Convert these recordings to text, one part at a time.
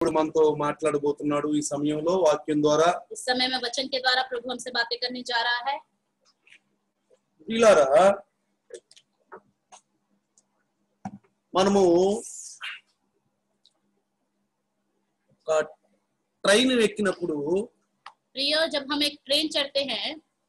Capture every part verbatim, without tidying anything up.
మనతో మాట్లాడబోతున్నాడు ఈ సమయంలో వాక్యం ద్వారా. इस समय में वचन के द्वारा प्रभु हमसे बातें करने जा रहा है। ప్రియులారా, మనము ట్రైన్ ఎక్కినప్పుడు प्रियो, जब हम एक ट्रेन चढ़ते हैं,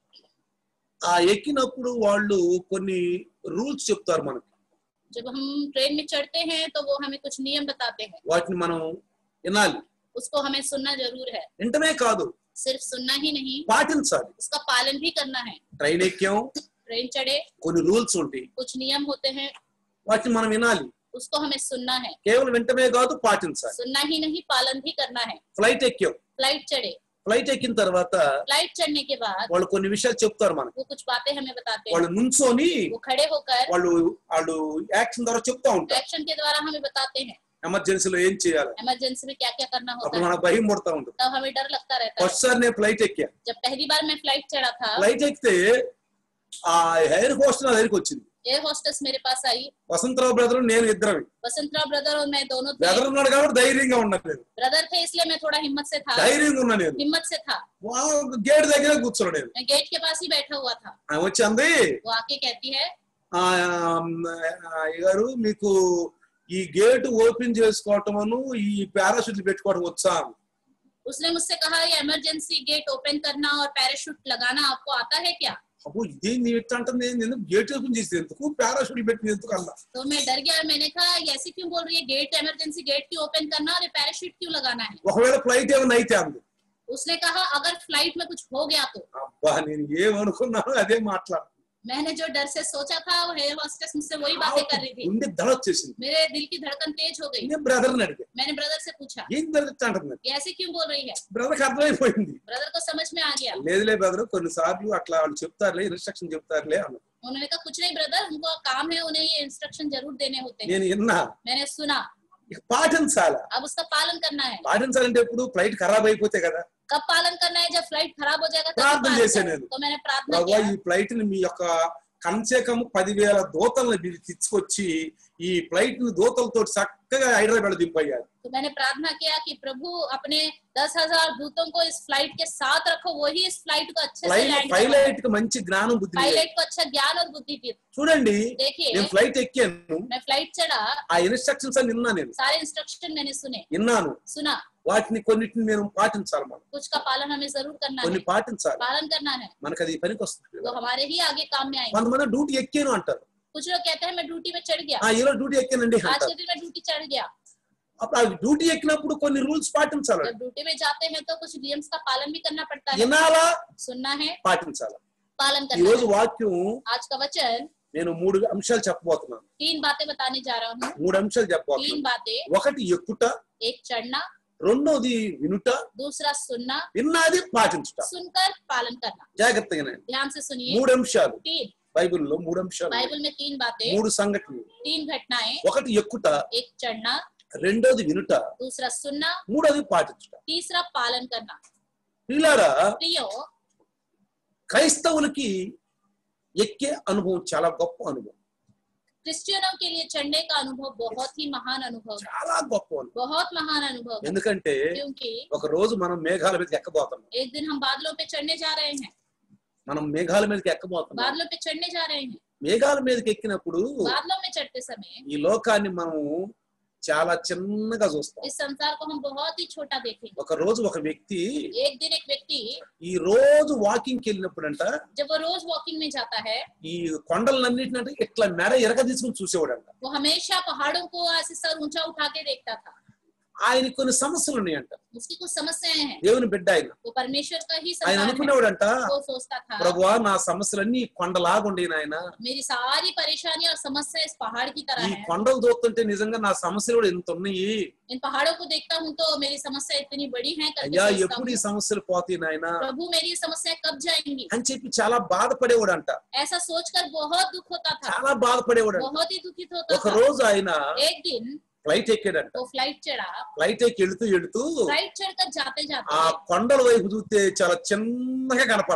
ఆ ఎక్కినప్పుడు వాళ్ళు కొన్ని రూల్స్ చెప్తారు మనకి. जब हम ट्रेन में चढ़ते हैं तो वो हमें कुछ नियम बताते हैं, వాటిని మనం వినాలి. उसको हमें सुनना जरूर है। వింటమే కాదు, सिर्फ सुनना ही नहीं, పాటించాలి. उसका पालन भी करना है। ట్రైన్ ఎక్కాం, ट्रेन चढ़े, కొన్ని రూల్స్ ఉంటాయి, कुछ नियम होते हैं, వాటిని మనం వినాలి. उसको हमें सुनना है। కేవలం వింటమే కాదు, పాటించాలి. सुनना ही नहीं, पालन भी करना है। ఫ్లైట్ ఎక్కాం, फ्लाइट चढ़े, ఫ్లైట్ ఎక్కిన తర్వాత फ्लाइट चढ़ने के बाद వాళ్ళు కొన్ని విషయాలు చెప్తారు మనకు. वो कुछ बातें हमें बताते हैं। వాళ్ళు నుంచొని वो खड़े होकर వాళ్ళు వాళ్ళు యాక్షన్ ద్వారా చెప్తా ఉంటారు. एक्शन के द्वारा हमें बताते हैं ఎమర్జెన్సీలో ఏం చేయాలి. इमरजेंसी में क्या क्या करना होता అప్పుడు है। మనకు భయం పడతా ఉంటుంది. तब हमें डर लगता रहता है। ఫస్ట్ సార్ నేను ఫ్లైట్ ఎక్కా, जब पहली बार मैं फ्लाइट चढ़ा था, ఫ్లైట్ ఎక్కితే ఆ ఎయిర్ హోస్ట్ నా దగ్గరికి వచ్చింది. एयर होस्टेस मेरे पास आई। వసంతరావు బ్రదర్ నేను ఇద్దరం. वसंतराव ब्रदर और मैं दोनों थे। బ్రదర్ ఉన్నాడు కాబట్టి ధైర్యంగా ఉన్నాను నేను. ब्रदर थे इसलिए मैं थोड़ा हिम्मत से था। ధైర్యంగా ఉన్నా నేను. हिम्मत से था। గేట్ దగ్గర కూర్చున్నాను నేను. मैं गेट के पास ही बैठा हुआ था। ఆమె వచ్చి అంది, वो आके कहती है, అయ్యగారు మీకు ఈ గేట్ ఓపెన్ చేసుకోవటమును ఈ పారాషూట్లు పెట్టుకోవడం వచ్చా? उसने मुझसे कहा, ये इमरजेंसी गेट ओपन करना और पैराशूट लगाना आपको आता है क्या? అబ్బో ఇదేంది ఎట్లా అంటే నేను గేట్ ఓపెన్ చేసి ఎందుకు పారాషూట్లు పెట్టింది ఎందుకు అన్నా. तो मैं डर गया। मैंने कहा, ये ऐसे क्यों बोल रही है? गेट इमरजेंसी गेट क्यों ओपन करना और ये पैराशूट क्यों लगाना है? ఒకవేళ ఫ్లైట్ ఏమైనా అయితే అంది. उसने कहा, अगर फ्लाइट में कुछ हो गया तो? అబ్బా నేను ఏమనుకున్నాను అదే మాట్లాడు. मैंने जो डर से सोचा था वो एयर होस्टेस मुझसे वही बातें कर रही थी। గుండె దడ వచ్చేసింది. मेरे दिल की धड़कन तेज हो गई। నేను బ్రదర్ని అడిగా, मैंने ब्रदर से पूछा, ఏం జరుగుతా అంటుంది. ये ऐसे क्यों बोल रही है? బ్రదర్కి అర్థమైపోయింది. ब्रदर को समझ में आ गया। లేదులే బ్రదర్ కొన్నిసార్లు అట్లా వాళ్ళు చెప్తారులే, ఇన్స్ట్రక్షన్ చెప్తారులే అన్న. उन्होंने कहा, कुछ नहीं ब्रदर, उनको काम है, उन्हें ये इंस्ट्रक्शन जरूर देने होते हैं। నేను విన్నా. मैंने सुना। ఇక పాటించాలా? अब उसका पालन करना है। పాటించాలంటే ఎప్పుడు ఫ్లైట్ ఖరాబ్ అయిపోతే కదా. कब पालन करना है? जब फ्लाइट खराब हो जाएगा तब ప్రార్థన पालन చేశాను करना है। నేను. तो मैंने प्रार्थना ప్రభువా किया, ఈ ఫ్లైట్ ని మీ యొక్క కన్సేకము పదివేల దూతలను మీరు తీసుకొచ్చి ఈ ఫ్లైట్ ని దూతలతో చక్కగా హైదరాబాద్ దింపయ్యారు. तो मैंने प्रार्थना किया कि प्रभु अपने दस हजार दूतों को इस फ्लाइट के साथ रखो, वही इस फ्लाइट को अच्छे से लैंड करवाए। పైలట్ కి మంచి జ్ఞానం బుద్ధి. पायलट को अच्छा ज्ञान और बुद्धि दी। చూడండి, देखिए, నేను ఫ్లైట్ ఎక్కాను, मैं फ्लाइट चढ़ा, ఆ ఇన్స్ట్రక్షన్స్ అన్ని విన్నా, నేను सारे इंस्ट्रक्शन मैंने सुने విన్నాను. सुना। వాటిని కొన్నిటిని నేను పాటించాలి. మనం कुछ का पालन हमें जरूर करना కొన్ని है, పాటించాలి. पालन करना है, మనకు అది పనికి వస్తుంది. तो हमारे ही आगे काम में आएंगे। కొంతమంది డ్యూటీ ఎక్కాను అంటారు. कुछ लोग कहते हैं मैं ड्यूटी में चढ़ गया, ఆ ఈరోజు డ్యూటీ ఎక్కానండి आज అంటారు. के दिन मैं ड्यूटी चढ़ गया। అప్పుడు ఆ డ్యూటీ ఎక్కినప్పుడు కొన్ని రూల్స్ పాటించాలి. जब ड्यूटी में जाते हैं तो कुछ नियम्स का पालन भी करना पड़ता है। వినాలా, सुनना है, పాటించాలా. पालन ఈ करना రోజు है। వాక్యం आज का वचन నేను మూడు అంశాలు చెప్పబోతున్నాను. तीन बातें बताने जा रहा हूँ। మూడు అంశాలు तीन చెప్పబోతున్నాను. बातें, ఒకటి ఎక్కుట, एक चढ़ना, రెండోది వినుట, दूसरा सुनना, విన్నది పాటించుట. सुनकर पालन करना। జాగ్రత్తగా ध्यान से सुनिए। మూడు అంశాలు तीन, బైబిల్లో మూడు అంశాలు, बाइबल में तीन बातें, మూడు సంఘటనలు. तीन घटनाएं, ఒకటి ఎక్కుట, एक चढ़ना, రెండోది వినుట, दूसरा सुनना, మూడోది పాటించుట. तीसरा पालन करना। పిల్లారా, प्रियो, క్రైస్తవులకి ఎక్కే అనుభవం చాలా గొప్ప అనుభవం. क्रिश्चियनों के लिए चढ़ने का अनुभव बहुत ही महान अनुभव है, చాలా గొప్ప అనుభవం. बहुत महान अनुभव है। ఎందుకంటే क्योंकि ఒక రోజు మనం మేఘాల మీదకి ఎక్కబోతున్నాం. एक दिन हम बादलों पे चढ़ने जा रहे हैं, మనం మేఘాల మీదకి ఎక్కబోతున్నాం. बादलों पे चढ़ने जा रहे हैं। మేఘాల మీదకి ఎక్కినప్పుడు बादलों में चढ़ते समय ఈ లోకాన్ని మనం చాలా చిన్నగా చూస్తాం. इस संसार को हम बहुत ही छोटा देखेंगे। ఒక రోజు ఒక వ్యక్తి एक दिन एक व्यक्ति ఈ రోజు వాకింగ్ కి వెళ్ళినప్పుడంట जब वो रोज वॉकिंग में जाता है, ఈ కొండలన్నిటినంటే ఇట్లా మెడ ఎరగ తీసుకుని చూసేవాడంట. वो हमेशा पहाड़ों को ऐसे सर ऊंचा उठा के देखता था। ఆయన కొన్ని సమస్యలు ఉన్నాయంట. उसकी कुछ समस्याएं हैं, దేవుని బిడ్డ ఆయన. वो परमेश्वर का ही ఆయన संतान है। అనుకునేవాడంట, वो सोचता था, ప్రభువా నా సమస్యలన్నీ కొండలాగుండే నాయన, मेरी सारी परेशानी और समस्या इस पहाड़ की तरह ఈ है। కొండలు చూస్తుంటే నిజంగా నా సమస్యలు కూడా ఎంత ఉన్నాయి. इन पहाड़ों को देखता हूँ तो मेरी समस्या इतनी बड़ी है करके అయ్యా सोचता ఎప్పుడు ఈ हूँ, సమస్యలు పోతాయి నాయన प्रभु मेरी ये समस्या कब जाएंगी, అని చెప్పి చాలా బాధపడేవాడంట. ऐसा सोचकर बहुत दुख होता था, చాలా బాధపడేవాడంట. बहुत ही दुखित होता ఒక था। రోజు ఆయన एक दिन ఫ్లైట్ ఎక్కాడంట. वो फ्लाइट चढ़ा, ఫ్లైట్ ఎక్కి వెళుతూ వెళుతూ फ्लाइट चढ़कर जाते ఆ जाते కొండల వైపు చూస్తే చాలా చిన్నగా కనపడుతుంది.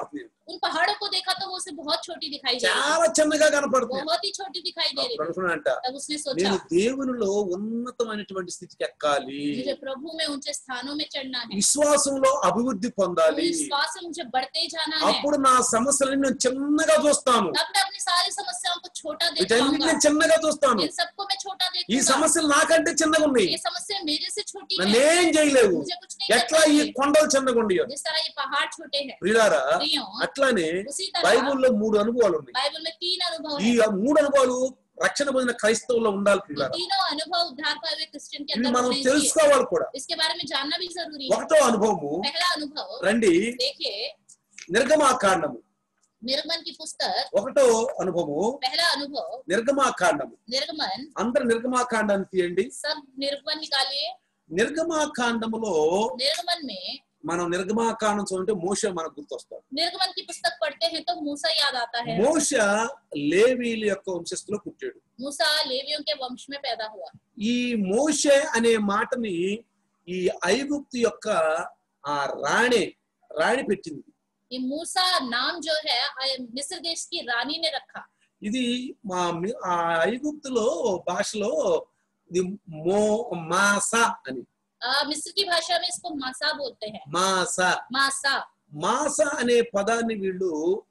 उन पहाड़ों को देखा तो वो उसे बहुत छोटी दिखाई दे रही थी, చాలా చిన్నగా కనపడుతుంది. बहुत ही छोटी दिखाई दे रही అప్పుడు थी। అనుకున్నాడంట, तब उसने सोचा నేను దేవునిలో ఉన్నతమైనటువంటి స్థితికి ఎక్కాలి, मुझे प्रभु में ऊंचे स्थानों में चढ़ना है, విశ్వాసంలో అభివృద్ధి పొందాలి, विश्वास से मुझे बढ़ते जाना है, అప్పుడు నా సమస్యలను నేను చిన్నగా చూస్తాను, तब मैं अपनी सारी समस्याओं को छोटा देख వీటన్నిటిని पाऊंगा, నేను చిన్నగా చూస్తాను. इन सबको मैं छोटा ఈ देखूंगा, సమస్యలు నాకంటే చిన్నగా ఉన్నాయి, ये समस्या मेरे से छोटी है, నన్నేం చేయలేవు. मुझे कुछ नहीं कर ఎట్లా ఈ पाएंगे। కొండలు చిన్నగా ఉండేవి. जिस तरह ये पहाड़ छोटे हैं, ప్రియులారా, प्रियो, అట్లానే उसी तरह బైబిల్లో మూడు అనుభవాలు ఉన్నాయి. बाइबल में तीन अनुभव ఈ हैं। మూడు అనుభవాలు రక్షణ పొందిన క్రైస్తవుల్లో ఉండాలి. ये ప్రియులారా, तीनों अनुभव उद्धार पाए हुए क्रिश्चियन के ఇవి अंदर మనం होने चाहिए। తెలుసుకోవాలి కూడా. इसके बारे में जानना भी जरूरी है। ఒకటో అనుభవము, पहला अनुभव రండి, देखिए, నిర్గమాకాండము. निर्गमन की पुस्तक, ఒకటో అనుభవము पहला अनुभव నిర్గమాకాండము. निर्गमन, అందరు నిర్గమాకాండాన్ని తీయండి. सब निर्गमन निकालिए। నిర్గమాకాండములో निर्गमन में, మనం నిర్గమాకాండం చూడంటే మోషే మనకు గుర్తొస్తాడు. निर्गमन की पुस्तक पढ़ते हैं तो मूसा याद आता है। మోషే లేవీల యొక్క వంశస్థులో పుట్టాడు. मूसा लेवियों के वंश में पैदा हुआ। ఈ మోషే అనే మాటని ఈ ఐగుప్తు యొక్క ఆ రాణి రాణి పెట్టింది. ये मूसा नाम जो है मिस्र देश की रानी ने रखा। ఇది మా మి- ఆ ఐగుప్తులో భాషలో ఇది మో మాసా అని, आ, मिस्र की भाषा में इसको मासा बोलते हैं। మాసా. मासा, మాస అనే పదాన్ని వీళ్ళు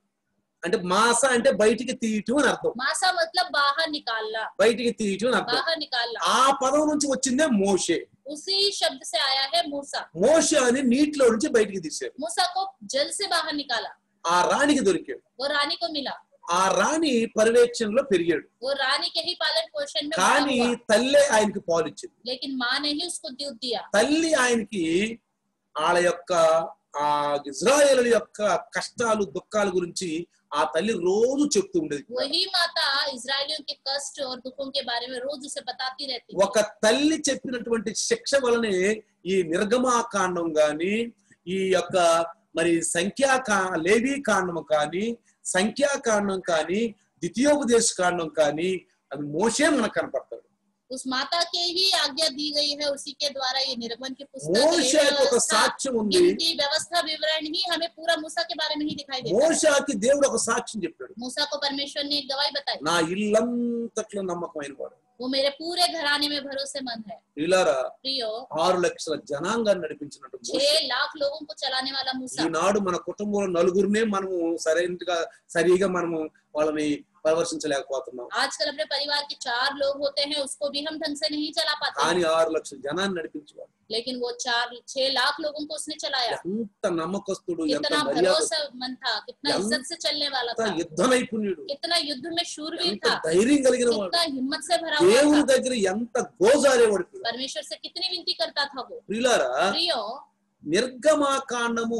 అంటే మాస అంటే బయటికి తీయటం అని అర్థం. मासा मतलब बाहर निकालना, బయటికి తీయటం అని అర్థం. बाहर निकालना। ఆ పదం నుంచి వచ్చిందే మోషే. उसी शब्द से आया है मूसा। మోషే అని నీటిలో నుంచి బయటికి తీశారు. मूसा को जल से बाहर निकाला, ఆ రాణికి దొరికాడు. वो रानी को मिला, ఆ రాణి పర్యవేక్షణలో పెరిగాడు. वो रानी के ही पालन पोषण में बड़ा కానీ हुआ। తల్లే ఆయనకి పాలు ఇచ్చింది. लेकिन माँ ने ही उसको दूध दिया। తల్లి ఆయనకి వాళ్ళ యొక్క ఆ ఇజ్రాయేలు యొక్క కష్టాలు దుఃఖాల గురించి ఆ తల్లి రోజు చెప్తూ ఉండేది. वही माता इजरायलियों के कष्ट और दुखों के बारे में रोज उसे बताती रहती थी। ఒక తల్లి చెప్పినటువంటి శిక్ష వలనే ఈ నిర్గమాకాండం గాని, ఈ యొక్క మరి సంఖ్యాకా లేవీ కాండం కానీ, సంఖ్యాకాండం కానీ, ద్వితీయోపదేశ కాండం కానీ అది మోషే మనకు కనపడతాడు. उस माता के ही आज्ञा दी गई है, उसी के द्वारा ये निर्गमन की पुस्तक, మోషేకి ఒక व्यवस्था, సాక్ష్యం ఉంది. गिनती, व्यवस्था, विवरण ही हमें पूरा मूसा के बारे में ही दिखाई देता है। మోషేకి దేవుడు ఒక సాక్ష్యం చెప్పాడు, मूसा को परमेश्वर ने एक गवाही बताई, నా ఇల్లంతట్లో నమ్మకమైన వాడు. वो मेरे पूरे घराने में भरोसेमंद है। ఇలారా प्रियो, ఆరు లక్షల జనాంగాన్ని నడిపించినట్టు మోషే. छह लाख लोगों को चलाने वाला मूसा। ఈనాడు మన కుటుంబంలో నలుగురినే మనము సరైనగా సరిగా మనము వాళ్ళని ప్రవర్తించలేకపోతున్నాం. आजकल अपने परिवार के चार लोग होते हैं, उसको भी हम ढंग से नहीं चला पाते। కానీ ఆరు లక్షల జనాన్ని నడిపించేవాడు. लेकिन वो चार छह लाख लोगों को उसने चलाया। ఎంత నమ్మకస్తుడు, ఎంత कितना మర్యాద, भरोसेमंद था, कितना इज्जत से चलने वाला ఎంత था, యుద్ధ నైపుణ్యుడు, कितना युद्ध में शूरवीर ఎంత था, ధైర్యం కలిగిన వాడు, कितना हिम्मत से भरा हुआ దేవుని था, దగ్గర ఎంత గోజారేవాడు. परमेश्वर से कितनी विनती करता था वो। ప్రియులారా, प्रियो, నిర్గమాకాండము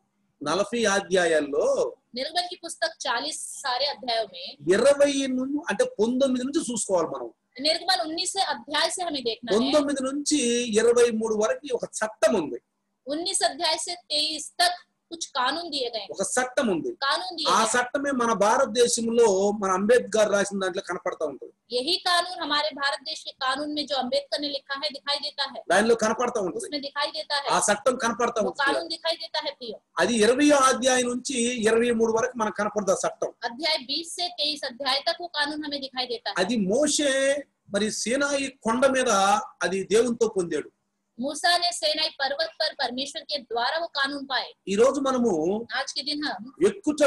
నలభై అధ్యాయాల్లో निर्गमन की पुस्तक चालीस सारे अध्यायों में, ఇరవై నుంచి అంటే పంతొమ్మిది నుంచి చూసుకోవాలి మనం. निर्गमन उन्नीस से अध्याय से हमें देखना है। పంతొమ్మిది నుంచి ఇరవై మూడు వరకు ఒక చట్టం ఉంది. उन्नीस अध्याय से तेईस तक कुछ कानून दिए गए, ఒక చట్టం ఉంది. कानून दिए ఆ गए। చట్టమే మన భారతదేశంలో మన అంబేద్కర్ రాసిన దాంట్లో కనపడతా ఉంటుంది. यही कानून हमारे भारत देश के कानून में जो अम्बेडकर ने लिखा है दिखाई देता है, దానిలో కనపడతా ఉంటుంది. उसमें दिखाई देता है, ఆ చట్టం కనపడతా वो ఉంటుంది. कानून दिखाई देता है। प्रियो, అది ఇరవై అధ్యాయం నుంచి ఇరవై మూడు వరకు మనకు కనపడదు ఆ చట్టం. अध्याय बीस से तेईस अध्याय तक वो कानून हमें दिखाई देता है। అది మోషే మరి సీనాయి కొండ మీద అది దేవునితో పొందాడు. मूसा ने सेनाई पर्वत पर परमेश्वर के द्वारा वो कानून पाए। ఈ రోజు మనము आज के दिन हम ఎక్కుట,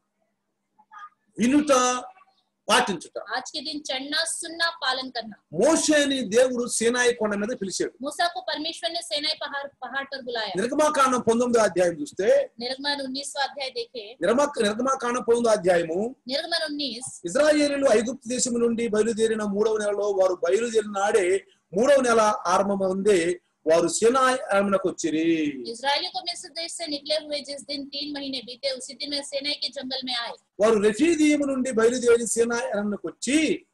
వినుట, పాటించుట. आज के दिन चढ़ना, सुनना, पालन करना। మోషేని దేవుడు సీనాయి కొండ మీద పిలిచాడు. मूसा को परमेश्वर ने सेनाई पहाड़ पहाड़ पर बुलाया। నిర్గమాకాండం పంతొమ్మిదో అధ్యాయం చూస్తే, निर्गमन उन्नीसवां अध्याय देखे, నిర్మా నిర్గమాకాండం పంతొమ్మిదో అధ్యాయము, निर्गमन उन्नीस, ఇజ్రాయేలీయులు ఐగుప్తు దేశం నుండి బయలుదేరిన మూడవ నెలలో వారు బయలుదేరిన నాడే మూడవ నెల ఆరంభం ఉంది వారు సీనాయి అరణ్యమునకు వచ్చిరి. इजरायलियों को मिस्र देश से निकले हुए जिस दिन तीन महीने बीते, उसी दिन में सेनाई के जंगल में आए। వారు రెఫీదీము నుండి బయలుదేరి సీనాయి అరణ్యమునకు వచ్చి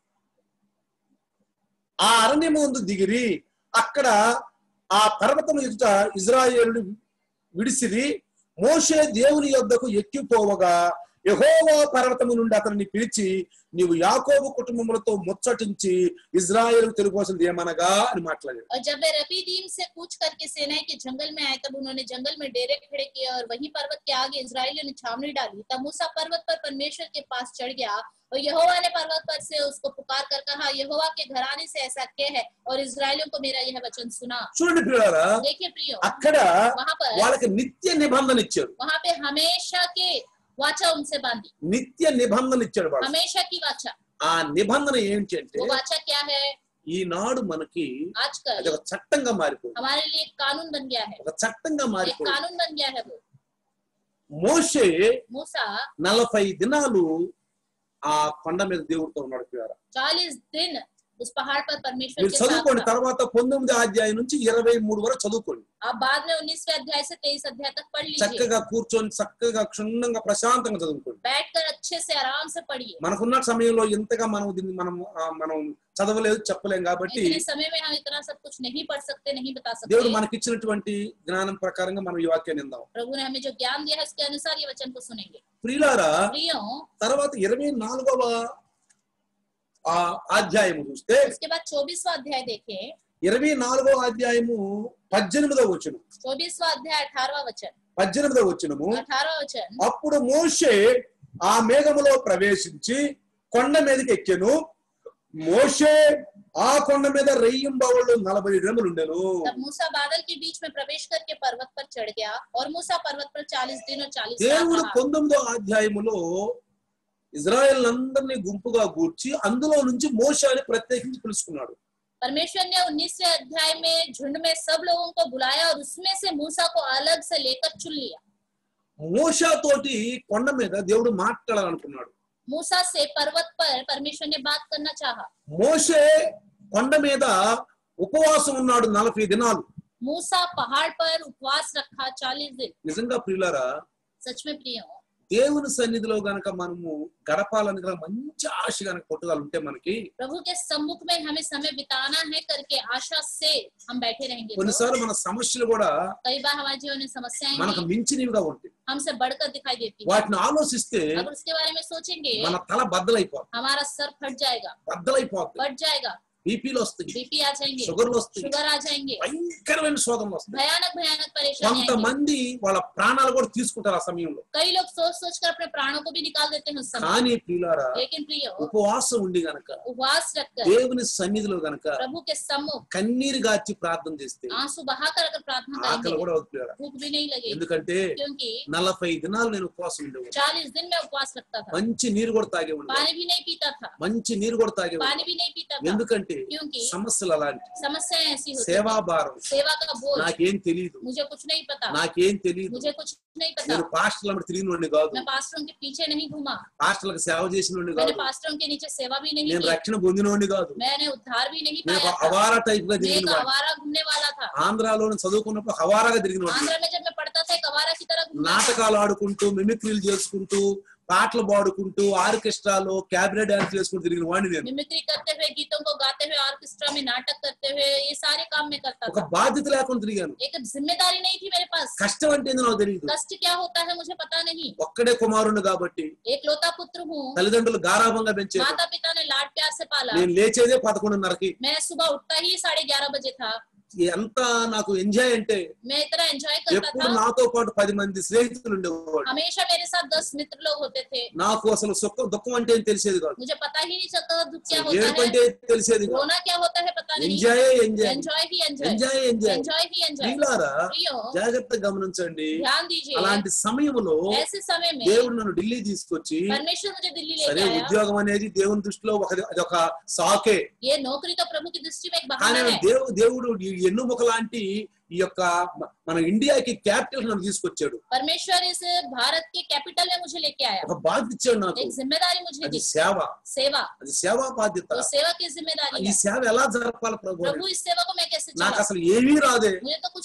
ఆ అరణ్యము నందు దిగిరి. అక్కడ ఆ పర్వతము ఎదుట ఇజ్రాయేలులు విడిసిరి. మోషే దేవుని యొద్దకు ఎక్కిపోవగా యెహోవా పర్వతము నుండి అతనిని పిలిచి నీవు యాకోబు కుటుంబములతో ముచ్చటించి ఇజ్రాయేలు తెలుగువాసులు ఏమనగా అని మాట్లాడాడు. और जब वे रफीदीम से कूच करके सेनाई के जंगल में आए, तब उन्होंने जंगल में डेरे खड़े किए और वहीं पर्वत के आगे इजराइलियों ने छावनी डाली। तब मूसा पर्वत पर परमेश्वर के पास चढ़ गया और यहोवा ने पर्वत पर से उसको पुकार कर कहा, यहोवा के घराने से ऐसा क्या है और इजराइलियों को मेरा यह वचन सुना। చూడండి ప్రియులారా, देखिए प्रियो, అక్కడ वहां पर వాళ్ళకి నిత్య నిబంధన ఇచ్చాడు. वहां पे हमेशा के वाचा उनसे बांधी, నిత్య నిబంధన ఇచ్చాడు వాళ్ళు. हमेशा की वाचा। ఆ నిబంధన ఏంటి అంటే वो वाचा क्या है? ఈనాడు మనకి आजकल అది ఒక చట్టంగా మారిపోయింది. हमारे लिए एक कानून बन गया है, ఒక చట్టంగా एक మారిపోయింది. कानून बन गया है। वो మోషే मूसा నలభై దినాలు ఆ కొండ మీద దేవుడితో ఉన్నాడు ప్రియులారా. चालीस दिन उस पहाड़ पर परमेश्वर మీరు के साथ చదువుకోండి, था। తర్వాత పంతొమ్మిది అధ్యాయం నుంచి ఇరవై మూడు వరకు చదువుకోండి. आप बाद में उन्नीसवें अध्याय से तेईस अध्याय तक पढ़ लीजिए। చక్కగా కూర్చొని చక్కగా క్షుణ్ణంగా ప్రశాంతంగా చదువుకోండి. बैठकर अच्छे से आराम से पढ़िए। మనకున్న సమయంలో ఇంతగా మనం దీన్ని మనం ఆ, మనం చదవలేదు చెప్పలేం కాబట్టి इतने समय में हम इतना सब कुछ नहीं पढ़ सकते, नहीं बता దేవుడు सकते। మనకిచ్చినటువంటి జ్ఞానం ప్రకారంగా మనం ఈ వాక్యాన్ని విందాం. प्रभु ने हमें जो ज्ञान दिया है उसके अनुसार ये वचन को सुनेंगे। ప్రియులారా, प्रियो, తర్వాత ఇరవై నాలుగవ ఆ అధ్యాయము చూస్తే उसके बाद चौबीसवां अध्याय देखें। ఇరవై నాలుగవ అధ్యాయము పద్దెనిమిదవ వచనం चौबीसवां अध्याय अठारहवां वचन, పద్దెనిమిదవ వచనము अठारहवां वचन। అప్పుడు మోషే ఆ మేఘములో ప్రవేశించి కొండ మీదకి ఎక్కెను. మోషే ఆ కొండ మీద రెయ్యింబవళ్ళు నలభై దినములు ఉండెను. तब मूसा बादल के बीच में प्रवेश करके पर्वत पर चढ़ गया और मूसा पर्वत पर चालीस दिन और चालीस रात దేవుడు रहा। పంతొమ్మిదో అధ్యాయములో ఇజ్రాయెల్ అందరినీ గుంపుగా గూర్చి అందులో నుంచి మోషేని ప్రత్యేకించి పిలుచుకున్నాడు. परमेश्वर ने उन्नीसवें अध्याय में झुंड में सब लोगों को बुलाया और उसमें से मूसा को अलग से लेकर चुन लिया। మోషే తోటి కొండ మీద దేవుడు మాట్లాడాలనుకున్నాడు. मूसा से पर्वत पर परमेश्वर ने बात करना चाहा। మోషే కొండ మీద ఉపవాసం ఉన్నాడు నలభై దినాలు. मूसा पहाड़ पर उपवास रखा चालीस दिन। నిజంగా ప్రియులారా, सच में प्रिय हो, దేవుని సన్నిధిలో గనక మనము గడపాలని గనక మంచి ఆశ గనక పట్టుదల ఉంటే మనకి प्रभु के सम्मुख में हमें समय बिताना है करके आशा से हम बैठे रहेंगे। तो కొన్నిసార్లు మన సమస్యలు కూడా कई बार हमारे जीवन में समस्याएं మనకు हैं, మించినవిగా ఉంటాయి. हमसे बढ़कर दिखाई देती है। వాటిని ఆలోచిస్తే अगर उसके बारे में सोचेंगे మన తల బద్దలైపోతుంది, हमारा सर फट जाएगा, బద్దలైపోతుంది. फट जाएगा, బీపీలు వస్తాయి, बीपी आ जाएंगे, షుగర్లు వస్తాయి, शुगर आ जाएंगे, భయంకరమైన శోధనలు వస్తాయి. भयानक भयानक परेशानी आएंगी। కొంతమంది వాళ్ళ ప్రాణాలు కూడా తీసుకుంటారు ఆ సమయంలో. कई लोग सोच सोच कर अपने प्राणों को भी निकाल देते हैं उस समय। కానీ ప్రియులారా, लेकिन प्रिय हो, ఉపవాసం ఉండి గనక उपवास रखकर దేవుని సన్నిధిలో గనక प्रभु के सम्मुख కన్నీరు గార్చి ప్రార్థన చేస్తే आंसू बहाकर अगर प्रार्थना ఆకలి करेंगे కూడా అవుతుంది ప్రియులారా. भूख भी नहीं लगेगी, ఎందుకంటే क्योंकि నలభై దినాలు నేను ఉపవాసం ఉండేవాడు. चालीस दिन में उपवास रखता था, మంచి నీరు కూడా తాగేవాడు, पानी भी नहीं पीता था, మంచి నీరు కూడా తాగేవాడు. पानी भी नहीं पीता था, ఎందుకంటే क्योंकि సమస్యలు అలాంటి, समस्याएं ऐसी होती సేవా हैं, భారం, सेवा का बोझ, నాకేం తెలియదు, मुझे कुछ नहीं पता, నాకేం తెలియదు, मुझे कुछ नहीं पता, నేను పాస్టర్ల తిరిగినోడిని కాదు, मैं पास्टरों के पीछे नहीं घूमा, పాస్టర్లకు సేవ చేసినోడిని मैंने కాదు, पास्टरों के नीचे सेवा भी नहीं నేను की, రక్షణ పొందినోడిని కాదు, मैंने उद्धार भी नहीं నేను पाया ఒక था, హవారా టైప్ గా मैं తిరిగిన एक వాడిని. आवारा घूमने वाला था। ఆంధ్రాలో నేను చదువుకున్నప్పుడు హవారాగా తిరిగిన వాడిని. आंध्र में जब मैं पढ़ता था एक आवारा की तरह घूमता था। నాటకాలు ఆడుకుంటూ మిమిక్రీలు చేసుకుంటూ పాటలు పాడుకుంటూ ఆర్కెస్ట్రాలో క్యాబరే డాన్స్ చేసుకుంటూ తిరిగిన వాడిని నేను. मिमिक्री करते हुए, गीतों को गाते हुए, ऑर्केस्ट्रा में नाटक करते हुए, ये सारे काम में करता ఒక था। బాధ్యత లేకుండా తిరిగాను. एक जिम्मेदारी नहीं थी मेरे पास, కష్టం అంటే ఏందో నాకు తెలియదు. कष्ट क्या होता है मुझे पता नहीं। ఒక్కడే కుమారుడు కాబట్టి एक लौता पुत्र हूँ, తల్లిదండ్రులు గారాభంగా పెంచారు. माता पिता ने लाड प्यार से पाला। నేను లేచేదే పదకొండున్నరకి. मैं सुबह उठता ही साढ़े ग्यारह बजे था। ఎంత నాకు ఎంజాయ్ అంటే मैं इतना एंजॉय करता ఎప్పుడు था, నాతో పాటు పది మంది స్నేహితులు ఉండేవాడు. हमेशा मेरे साथ दस मित्र लोग होते थे। నాకు అసలు సుఖ దుఃఖం అంటే ఏం తెలిసేది కాదు, मुझे पता ही नहीं चलता था दुख क्या होता ఏడుపు है, అంటే తెలిసేది కాదు. रोना क्या होता है पता नहीं। ఎంజాయ్ ఎంజాయ్ एंजॉय ही एंजॉय, ఎంజాయ్ ఎంజాయ్ एंजॉय ही एंजॉय। ప్రియులారా, प्रियो, జాగ్రత్తగా గమనించండి. ध्यान दीजिए, అలాంటి సమయంలో ऐसे समय में దేవుడు నన్ను ఢిల్లీ తీసుకొచ్చి, परमेश्वर मुझे दिल्ली సరే लेके आया। ఉద్యోగం అనేది దేవుని దృష్టిలో ఒక అదొక సాకే, ये नौकरी तो प्रभु की दृष्टि में एक కానీ बहाना है, దేవు దేవుడు ఈ ఎన్నుముక లాంటి ఈ యొక్క మన ఇండియాకి క్యాపిటల్ నన్ను తీసుకొచ్చాడు. परमेश्वर इस भारत के कैपिटल में मुझे लेके आया, ఒక బాధ్యత ఇచ్చాడు నాకు. एक जिम्मेदारी मुझे అది दी, సేవ, सेवा, అది సేవా బాధ్యత. तो सेवा की जिम्मेदारी ఈ है। సేవ ఎలా జరపాలి ప్రభు? प्रभु इस सेवा को मैं कैसे నాకు चलाऊं? అసలు ఏమీ రాదే, मुझे तो कुछ नहीं आता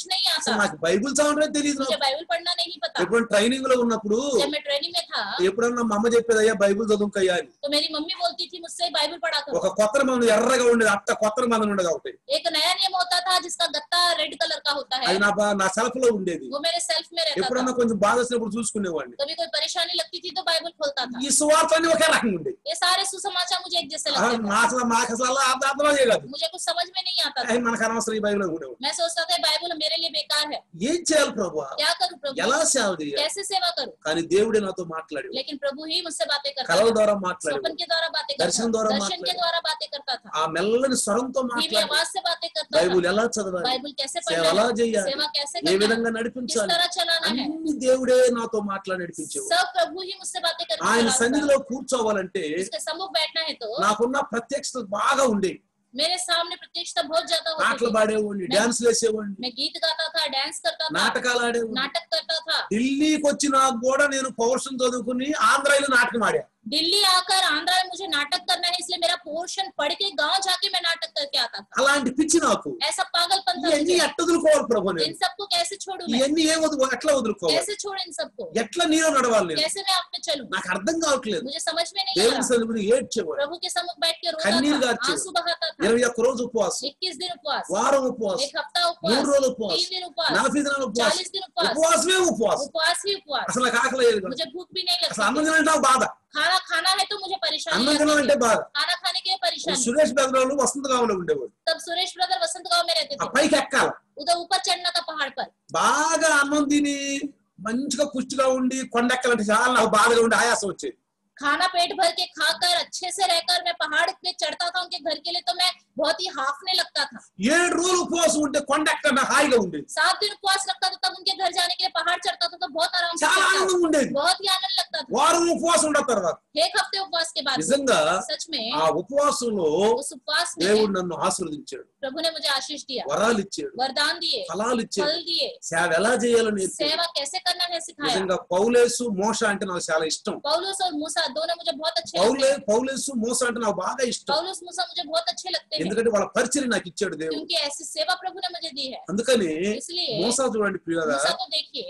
అసలు నాకు బైబిల్ చదవడం తెలియదు. मुझे बाइबल पढ़ना नहीं पता. ఎప్పుడు ట్రైనింగ్ లో ఉన్నప్పుడు जब मैं ट्रेनिंग में था ఎప్పుడన్నా మా అమ్మ చెప్పేది అయ్యా బైబిల్ చదువుకయ్యా అని. तो मेरी मम्मी बोलती थी मुझसे बाइबल पढ़ा करो. ఒక కొత్త మంది ఎర్రగా ఉండేది, అట్ట కొత్త మంది ఉండేది ఒకటి. एक नया नियम होता था जिसका गत्ता रेड कलर का होता है. అది నా బా- నా సెల్ఫ్ లో ఉండేది. वो मेरे सेल्फ में रहता था. ఎప్పుడన్నా కొంచెం బాధ వచ్చినప్పుడు చూసుకునేవాడిని. कभी कोई परेशानी लगती थी तो बाइबल खोलता था. ఈ సువార్తని ఒకే రకంగా ఉండేది. ये सारे सुसमाचार मुझे एक जैसे ఆ, लगते थे. నా అసలు నాకు అసలు అలా అర్థం అర్థమే చేయలేదు. मुझे कुछ समझ में नहीं आता था. అయ్యి మనకు అనవసరం ఈ బైబిల్ అనుకునేవాడు. मैं सोचता था बाइबल मेरे लिए बेकार है. ఏం చేయాలి ప్రభు, क्या करूं प्रभु, ఎలా సేవ చేయాలి? कैसे सेवा करूं. కానీ దేవుడే నాతో మాట్లాడాడు. लेकिन प्रभु ही मुझसे बातें करता కలల था. ద్వారా మాట్లాడాడు. स्वप्न के द्वारा बातें करता दर्शन था. द्वारा दर्शन के माట్లాడాడు. द्वारा बातें करता था. ఆ మెల్లని స్వరంతో धीमी మాట్లాడాడు. आवाज से बातें करता బైబిల్ था. ఎలా చదవాలి, बाइबल कैसे సేవ पढ़ना ఎలా है, చేయాలి, सेवा कैसे ఏ करना है, విధంగా किस నడిపించాలి, तरह चलाना है, అన్ని దేవుడే నాతో మాట్లాడి నడిపించేవాడు. सब प्रभु ही मुझसे बातें करके ఆయన चलाता था. సన్నిధిలో కూర్చోవాలంటే उसके सम्मुख बैठना है तो నాకున్న ప్రత్యక్షత బాగా ఉండేది. मेरे सामने प्रत्यक्षता बहुत ज्यादा होती పాటలు थी. పాడేవాడిని, డాన్స్ వేసేవాడిని, मैं गीत गाता था, डांस करता था, నాటకాలు ఆడేవాడిని. नाटक करता था. ఢిల్లీకి వచ్చి నాకు కూడా నేను పౌరుషం చదువుకుని ఆంధ్రాలో నాటకం ఆడా. दिल्ली आकर आंध्रा में मुझे नाटक करना है इसलिए मेरा पोर्शन पढ़ के गांव जाके मैं नाटक करके आता था. అలాంటి పిచ్చి నాకు. ऐसा पागलपन था ఇవన్నీ मुझे. ఎట్లా వదులుకోవాలి ప్రభు నేను? इन सबको कैसे छोड़ूं मैं, ఇవన్నీ ఏ వదులు ఎట్లా వదులుకోవాలి? कैसे छोड़ इन सबको, ఎట్లా నీలో నడవాలి నేను? कैसे मैं आप में चलूं, నాకు అర్థం కావట్లేదు. मुझे समझ में नहीं आ దేవుని रहा. సన్నిధిలో ఏడ్చేవాడు. प्रभु के सम्मुख बैठ के रोता కన్నీరు था, గార్చేవాడు. आंसू बहाता था. ఇరవై ఒక్క రోజు ఉపవాసం, इक्कीस दिन उपवास, వారం ఉపవాసం, एक हफ्ता మూడు उपवास, రోజులు ఉపవాసం, तीन दिन उपवास, నలభై దినాలు ఉపవాసం. चालीस दिन उपवास, ఉపవాసమే ఉపవాసం. उपवास ही उपवास. అసలు నాకు ఆకలి అయ్యేది కాదు. मुझे भूख भी नहीं అసలు అన్నం लगती. తినాలంటే నాకు బాధ. खाना खाना है तो मुझे परेशानी అన్నం लगती తినాలంటే थी. బాధ. खाना खाने के लिए परेशानी. సురేష్ బెదరాలు వసంత గాంలో ఉండేవాడు. तब सुरेश ब्रदर वसंत गांव में रहते ఆ थे. పైకి ఎక్కాలి. उधर ऊपर चढ़ना था पहाड़ पर. బాగా అన్నం తిని మంచిగా పుష్టిగా ఉండి కొండెక్కాలంటే చాలా నాకు బాధగా ఉండి ఆయాసం వచ్చేది. खाना पेट भर के खाकर अच्छे से रहकर मैं पहाड़ पे चढ़ता था उनके घर के लिए तो मैं बहुत ही हाफने लगता था. ఏడు రోజులు ఉపవాసం ఉంటే కొండెక్క నాకు హాయిగా ఉండేది. सात दिन उपवास लगता था तब उनके घर जाने के लिए पहाड़ चढ़ता था तो बहुत आराम से చాలా चढ़ता था. ఆనందంగా ఉండేది. बहुत ही आनंद लगता था. వారం ఉపవాసం ఉన్న తర్వాత एक हफ्ते उपवास के बाद నిజంగా सच में ఆ ఉపవాసంలో उस उपवास में దేవుడు నన్ను ఆశీర్వదించాడు, प्रभु ने मुझे आशीष दिया, వరాలు ఇచ్చాడు, वरदान दिए, ఫలాలు ఇచ్చాడు, फल दिए, సేవ ఎలా చేయాలో నేర్పాడు. सेवा कैसे करना है सिखाया. నిజంగా పౌలేసు మోష అంటే నాకు చాలా ఇష్టం. पौलुस और मूसा दोनों मुझे बहुत अच्छे लगते పౌలే हैं. పౌలేసు మోస అంటే నాకు బాగా ఇష్టం. पौलुस मूसा मुझे बहुत अच्छे लगते हैं ఎందుకంటే వాళ్ళ పరిచయం నాకు ఇచ్చాడు దేవుడు. क्योंकि ऐसी सेवा प्रभु ने मुझे दी है. అందుకని इसलिए మోస చూడండి ప్రియులారా, मूसा को देखिए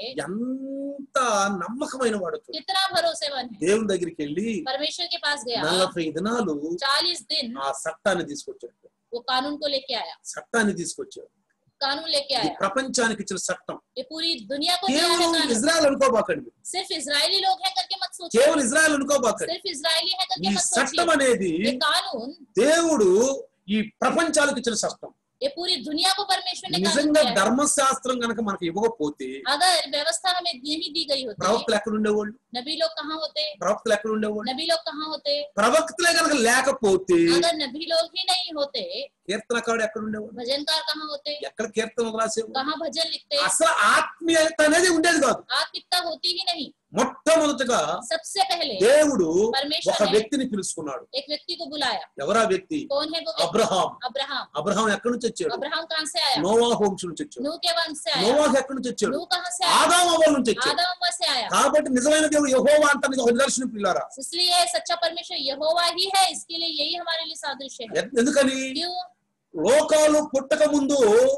ఎంత నమ్మకమైన వాడు. कितना भरोसेमंद है. దేవుని దగ్గరికి వెళ్ళి परमेश्वर के पास गया, నలభై దినాలు चालीस दिन ఆ చట్టాన్ని తీసుకొచ్చాడు. वो कानून को लेके आया, చట్టాన్ని తీసుకొచ్చాడు. कानून लेके ఇది आया. ప్రపంచానికి ఇచ్చిన చట్టం. ये पूरी दुनिया को दिया है కేవలం कानून. ఇజ్రాయెల్ అనుకోబాకండి, सिर्फ इजरायली लोग हैं करके मत सोचिए. కేవలం ఇజ్రాయెల్ అనుకోబాకండి. सिर्फ इजरायली है ఈ करके मत చట్టం सोचिए. అనేది ये कानून దేవుడు ఈ ప్రపంచాలకు ఇచ్చిన చట్టం. ये पूरी दुनिया को परमेश्वर ने कानून నిజంగా दिया है. ధర్మశాస్త్రం గనక మనకు ఇవ్వకపోతే अगर व्यवस्था हमें नहीं दी गई होती, ప్రవక్తలు ఎక్కడ ఉండేవాళ్ళు? नबी लोग कहाँ होते, ప్రవక్తలు ఎక్కడ ఉండేవాళ్ళు? नबी लोग कहाँ होते. ప్రవక్తలే గనక లేకపోతే अगर नबी लोग ही नहीं होते, కీర్తనకారుడు ఎక్కడ ఉండేవాడు? भजनकार कहाँ होते, ఎక్కడ కీర్తనలు రాసేవాడు? कहाँ भजन लिखते. అసలు ఆత్మీయత అనేది ఉండేది కాదు. आत्मिकता होती ही नहीं. మొట్టమొదటిగా सबसे पहले దేవుడు परमेश्वर ఒక ने వ్యక్తిని పిలుచుకున్నాడు. एक व्यक्ति को बुलाया. ఎవరా వ్యక్తి? कौन है वो व्यक्ति? అబ్రహాం. अब्राहम. అబ్రహాం ఎక్కడి నుంచి వచ్చాడు? अब्राहम कहाँ से आया? నోవాహు వంశం నుంచి వచ్చాడు. नूह के वंश से आया. నోవాహు ఎక్కడి నుంచి వచ్చాడు? नूह कहाँ से आया? ఆదాము అవ్వల నుంచి వచ్చాడు. आदम अव्वा से आया. కాబట్టి నిజమైన దేవుడు యెహోవా అంటానికి ఒక నిదర్శనం పిల్లారా. इसलिए सच्चा परमेश्वर यहोवा ही है. इसके लिए यही हमारे लिए सादृश्य है. ఎందుకని? क्यों? లోకాలు పుట్టక ముందు,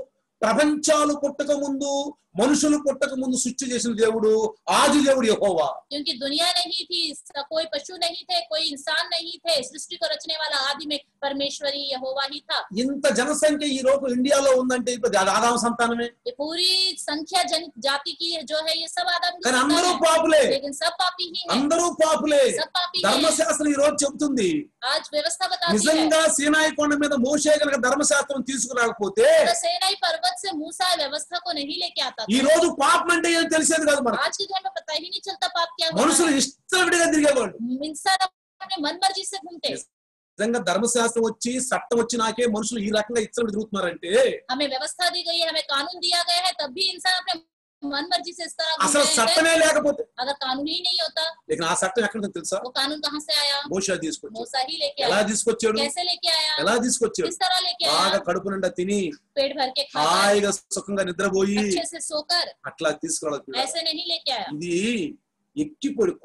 ప్రపంచాలు పుట్టక ముందు, మనుషులు పుట్టక ముందు సృష్టి చేసిన దేవుడు ఆది దేవుడు యెహోవా. क्योंकि दुनिया नहीं थी, कोई पशु नहीं थे, कोई इंसान नहीं थे, सृष्टि को रचने वाला आदि में परमेश्वरी यहोवा ही था. ఇంత జనసంఖ్య ఈ రోజు ఇండియాలో ఉందంటే ఇప్పుడు అది ఆదాము సంతానమే. ये पूरी संख्या जन जाति की जो है ये सब आदम की కానీ संतान అందరూ है. పాపులే, लेकिन सब पापी ही है. అందరూ పాపులే. सब पापी है. ధర్మశాస్త్రం ఈ రోజు చెబుతుంది, आज व्यवस्था बताती है. నిజంగా సీనాయి కొండ మీద మోషే గనక ధర్మశాస్త్రం తీసుకురాకపోతే तो सेनाई पर्वत से मूसा व्यवस्था को नहीं लेके आता ఈ था. రోజు పాపం అంటే ఏం తెలిసేది కాదు మనకు. आज के दिन में पता ही नहीं चलता पाप क्या होता మనుషులు है. ఇష్టపడిగా తిరిగేవాడు. इंसान अपने मन मर्जी से घूमते. నిజంగా ధర్మశాస్త్రం వచ్చి చట్టం వచ్చి నాకే మనుషులు ఈ రకంగా ఇష్టం తిరుగుతున్నారంటే हमें व्यवस्था दी गई है, हमें कानून दिया गया है, तब भी इंसान अपने मन मर्जी से इस तरह घूम అసలు रहे हैं. చట్టమే లేకపోతే, अगर कानून ही नहीं होता, లేकिन ఆ చట్టం ఎక్కడ ఉందో తెలుసా? वो कानून कहाँ से आया? మోషే తీసుకొచ్చాడు. मूसा ही लेके ఎలా आया. తీసుకొచ్చాడు? कैसे लेके आया? ఎలా తీసుకొచ్చాడు? किस तरह लेके బాగా आया? కడుపు నిండా తిని पेट भर के खाकर, హాయిగా సుఖంగా నిద్రపోయి अच्छे से सोकर, అట్లా తీసుకురావాలి. ऐसे नहीं लेके आया. ఇది ఎక్కిపోయి కొండ.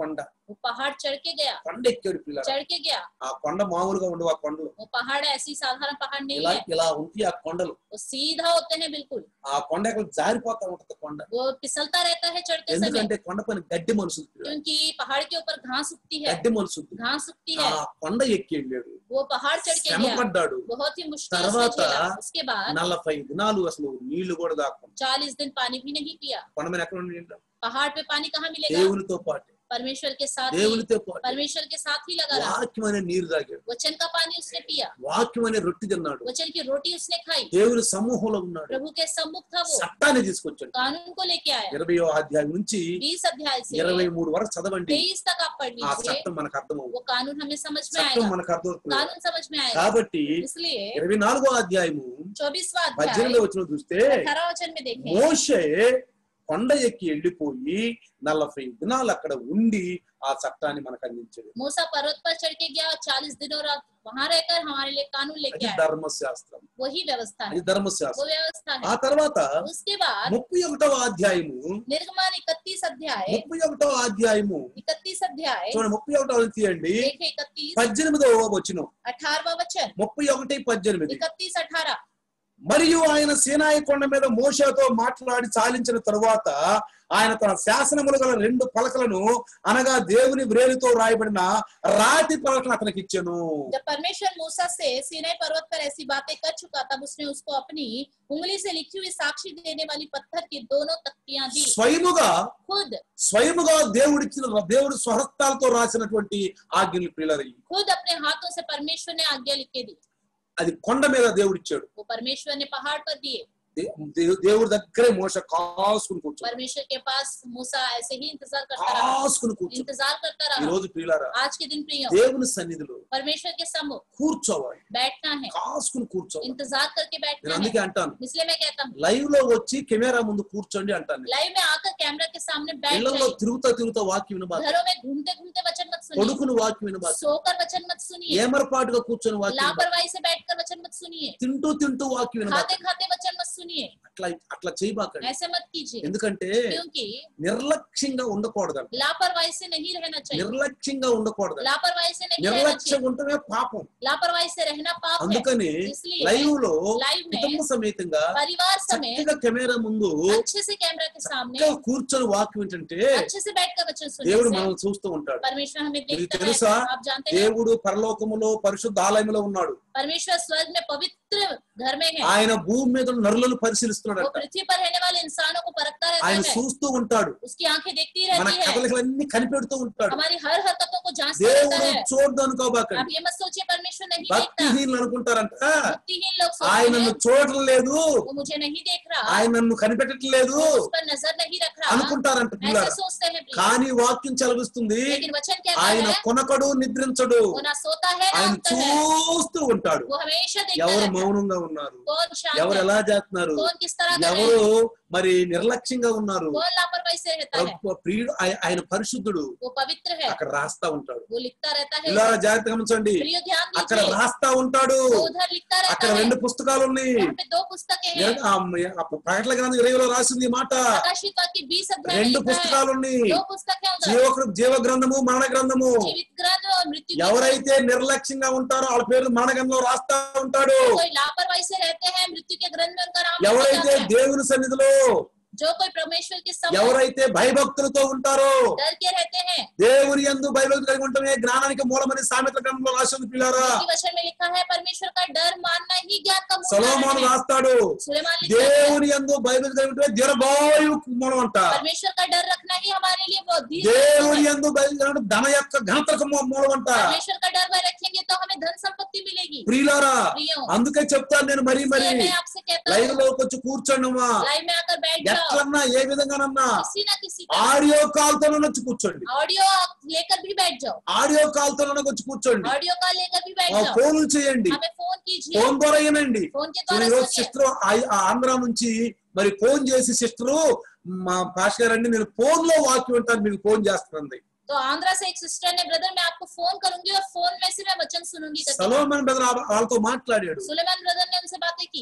वो पहाड़ चढ़ के गया, కొండ ఎక్కాడు పిల్లలు. चढ़ के गया। ఆ కొండ మామూలుగా ఉండవు ఆ కొండలు. वो पहाड़ ऐसी साधारण पहाड़ नहीं ఇలా है, ఇలా ఉంటాయి ఆ కొండలు. वो सीधा होते हैं बिल्कुल। ఆ కొండ ఎక్కడ జారిపోతా ఉంటది కొండ. वो फिसलता रहता है चढ़ते समय, ఎందుకంటే కొండ పైన గడ్డి మనుషులు, क्योंकि पहाड़ के ऊपर घास उगती है, గడ్డి మనుషులు. घास उगती ఆ है। కొండ ఎక్కి వెళ్ళాడు, वो पहाड़ चढ़ के శ్రమ गया, పడ్డాడు. बहुत ही मुश्किल से తర్వాత झेला। उसके बाद నలభై దినాలు అసలు నీళ్లు కూడా దాక్కుండా. चालीस दिन पानी भी नहीं पिया। కొండ మీద ఎక్కడ నీళ్ళు? पहाड़ पे पानी कहाँ मिलेगा? దేవునితో పాటు, परमेश्वर के साथ ही, దేవునితో పాటు परमेश्वर के साथ ही लगा रहा। వాక్యం అనే నీరు తాగాడు, वचन का पानी उसने पिया, వాక్యం అనే రొట్టె తిన్నాడు, वचन की रोटी उसने खाई, దేవుని సమూహంలో ఉన్నాడు, प्रभु के सम्मुख था वो, చట్టాన్ని తీసుకొచ్చాడు. कानून को लेके आया। ఇరవయో అధ్యాయం నుంచి बीस अध्याय से ఇరవై మూడు వరకు చదవండి, तेईस तक आप पढ़ ఆ लीजिए, చట్టం మనకు అర్థం वो అవుతుంది. कानून हमें समझ में చట్టం आएगा, మనకు అర్థమవుతుంది. कानून समझ में आएगा। కాబట్టి इसलिए ఇరవై నాలుగో అధ్యాయము चौबीसवां अध्याय పద్దెనిమిదో వచనం చూస్తే अठारह वचन में देखें, మోషే కొండ ఎక్కి వెళ్ళిపోయి నలభై దినాలు అక్కడ ఉండి ఆ చట్టాన్ని మనకు అందించాడు. मूसा पर्वत पर चढ़ के गया, चालीस दिनों रात वहां रहकर हमारे लिए कानून लेके అది आया। ధర్మశాస్త్రం, वही व्यवस्था है, అది ధర్మశాస్త్రం. वो व्यवस्था ఆ है। తర్వాత उसके बाद ముప్పై ఒకటవ అధ్యాయము निर्गमन इकतीस अध्याय, ముప్పై ఒకటవ అధ్యాయము इकतीस अध्याय చూడండి, ముప్పై ఒకటవ తీయండి, देखे इकतीस పద్దెనిమిదవ వచనం. अठारहवां वचन, ముప్పై ఒకటి పద్దెనిమిది. इकतीस अठारह। మరియు ఆయన సీనాయి కొండ మీద మోషేతో మాట్లాడి చాలించిన తరువాత ఆయన తన శాసనములు గల రెండు పలకలను, అనగా దేవుని వ్రేలితో రాయబడిన రాతి పలకలను అతనికి ఇచ్చెను. जब परमेश्वर मूसा से सीनाई पर्वत पर ऐसी बातें कर चुका, तब उसने उसको अपनी उंगली से लिखी हुई साक्षी देने वाली पत्थर की दोनों तख्तियां दी। స్వయముగా खुद స్వయముగా దేవుడిచ్చిన దేవుడి స్వహస్తాలతో రాసినటువంటి ఆజ్ఞలు ప్రియులరి. खुद अपने हाथों से परमेश्वर ने आज्ञा लिख के दी। అది కొండ మీద దేవుడిచ్చాడు. वो परमेश्वर ने पहाड़ पर दिए। దే- దే- దేవుడి దగ్గరే మోషే కాసుకుని కూర్చోడు, परमेश्वर के पास मूसा ऐसे ही इंतजार करता रहा, కాసుకుని కూర్చోడు. इंतजार करता ఈ रहा। రోజు ప్రియులారా, आज के दिन प्रियो, దేవుని సన్నిధిలో परमेश्वर के सम्मुख కూర్చోవాలి, बैठना है, కాసుకుని కూర్చోవాలి. इंतजार करके నేను बैठना है। అందుకే అంటాను, इसलिए मैं कहता हूँ, లైవ్ లో వచ్చి కెమెరా ముందు కూర్చోండి అంటాను. लाइव में आकर कैमरा के सामने बैठ ఇళ్లలో जाइए। తిరుగుతా తిరుగుతా వాక్యం వినబాక, घरों में घूमते घूमते वचन मत सुनिए, కొడుకుని వాక్యం వినబాక, सोकर वचन मत सुनिए, ఏమరపాటుగా కూర్చొని వాక్యం వినబాక, लापरवाही से बैठकर वचन मत सुनिए, తింటూ తింటూ వాక్యం వినబాక. खाते खाते वचन मत सुनिए, అట్లా అట్లా చేయబాకండి. ऐसे मत कीजिए, ఎందుకంటే क्योंकि నిర్లక్ష్యంగా ఉండకూడదు, लापरवाही से नहीं रहना चाहिए, నిర్లక్ష్యంగా ఉండకూడదు. लापरवाही से नहीं रहना నిర్లక్ష్యం चाहिए, ఉండటమే పాపం. लापरवाही से रहना पाप है। అందుకని इसलिए లైవ్ లో लाइव में కుటుంబ సమేతంగా परिवार समेत చక్కగా కెమెరా ముందు अच्छे से कैमरा के सामने చక్కగా కూర్చొని వాక్యం ఏంటంటే अच्छे से बैठकर वचन దేవుడు सुनिए। మనల్ని చూస్తూ ఉంటాడు. परमेश्वर हमें మీకు देखता తెలుసా, है, आप जानते हैं దేవుడు పరలోకములో పరిశుద్ధ ఆలయములో ఉన్నాడు. परमेश्वर स्वर्ग में पवित्र घर में है, ఆయన భూమి మీద ఉన్న నరులను वो పరిశీలిస్తున్నాడు. पृथ्वी पर रहने वाले इंसानों को परखता रहता ఆయన है, చూస్తూ ఉంటాడు, उसकी आंखें देखती మన रहती है, కదలికలన్నీ కనిపెడుతూ ఉంటాడు. हमारी हर हरकतों को जांचता रहता దేవుడు है। చూడదు आप అనుకోబాకండి. ये मत सोचिए परमेश्वर नहीं देखता, భక్తిహీనులు అనుకుంటారంట, भक्तिहीन लोग ఆయన सोचते నన్ను हैं చూడటం లేదు, वो मुझे नहीं देख रहा, ఆయన నన్ను కనిపెట్టట్లేదు वो उस पर नजर नहीं रख रहा, అనుకుంటారంట ऐसे పిల్లలు. सोचते हैं प्रिय। కానీ వాక్యం చలవిస్తుంది, लेकिन वचन कहता ఆయన है కొనకడు నిద్రించడు, वो ना सोता है ना ఆయన उठता है, చూస్తూ ఉంటాడు. वो हमेशा देखता ఎవరు रहता है మౌనంగా ఉన్నారు, कौन शांत ఎవరు है, ఎలా చేస్తున్నారు, कौन किस तरह कर रहे ఎవరు हैं, మరి నిర్లక్ష్యంగా ఉన్నారు. कौन लापरवाही से रहता है, ప్రభు ప్రియుడు, ఆయ- ఆయన పరిశుద్ధుడు, वो पवित्र है, అక్కడ రాస్తా ఉంటాడు. वो लिखता रहता है। ఇలా జాగ్రత్తగా గమనించండి, प्रियो ध्यान అక్కడ दीजिए, రాస్తా ఉంటాడు. वो उधर लिखता रहता అక్కడ है, రెండు పుస్తకాలు ఉన్నాయి. यहाँ पे दो पुस्तकें हैं, ఇర- ఆ మ- ఆ ప్రకటన గ్రంథం ఇరవైలో రాసింది ఈ మాట. प्रकाशित वाक्य बीस अध्याय में రెండు लिखा है, పుస్తకాలు ఉన్నాయి, दो पुस्तक है उधर, జీవ జీవ గ్రంథము మరణ గ్రంథము. जीवित ग्रंथ और मृत्यु की ग्रंथ। ఎవరైతే నిర్లక్ష్యంగా ఉంటారో వాళ్ళ పేరు మరణ గ్రంథంలో రాస్తా ఉంటాడు. कोई लापरवाही से रहते हैं, मृत्यु के ग्रंथ में उनका नाम लिखा ఎవరైతే जाता है। దేవుని సన్నిధిలో, जो कोई परमेश्वर के सम्मुख ఎవరైతే భయభక్తులతో ఉంటారో, डर के रहते हैं, దేవుని యందు భయభక్తులు కలిగి ఉండటమే జ్ఞానానికి మూలమని సామెతల గ్రంథంలో రాసి ఉంది పిల్లారా. इसी वचन में लिखा है परमेश्वर का डर मानना ही ज्ञान का मूल సొలొమోను कारण है। రాస్తాడు, सुलेमान लिखता है దేవుని యందు భయభక్తులు కలిగి ఉండటమే దీర్ఘాయు మూలం అంట. परमेश्वर का डर रखना ही हमारे लिए वो दीर्घ దేవుని है। యందు భయభక్తులు కలిగి ఉండటం ధన యొక్క ఘనతకు మూ- మూలం అంట. परमेश्वर का डर में रखेंगे तो हमें धन संपत्ति मिलेगी। ప్రియులారా, प्रियो, అందుకే చెప్తాను నేను మరీ మరి, इसलिए मैं आपसे कहता లైవ్ हूँ, లోకి వచ్చి కూర్చోండమ్మా, लाइव में आकर बैठ जाओ, ఎట్లన్నా ఏ విధంగానన్నా किसी ना किसी तरह ఆడియో కాల్ తో వచ్చి కూర్చోండి, ऑडियो लेकर भी बैठ जाओ, ఆడియో కాల్ తో వచ్చి కూర్చోండి, ऑडियो कॉल लेकर भी बैठ ఆ जाओ, ఫోన్లు చేయండి, हमें फोन कीजिए, ఫోన్ ద్వారా వినండి. फोन के సో द्वारा ఈరోజు सुनिए। సిస్టర్ ఆంధ్ర నుంచి మరి ఫోన్ చేసి, సిస్టరు మా పాస్ గారండి నేను ఫోన్ లో వాక్యం వింటాను, మీకు ఫోన్ చేస్తుంది. तो आंध्रा से एक सिस्टर ने ब्रदर मैं आपको फोन करूंगी और फोन में से मैं वचन सुनूंगी करके సలోమన్ బ్రదర్ వాళ్ళతో మాట్లాడాడు. सुलेमान ब्रदर ने उनसे बातें की।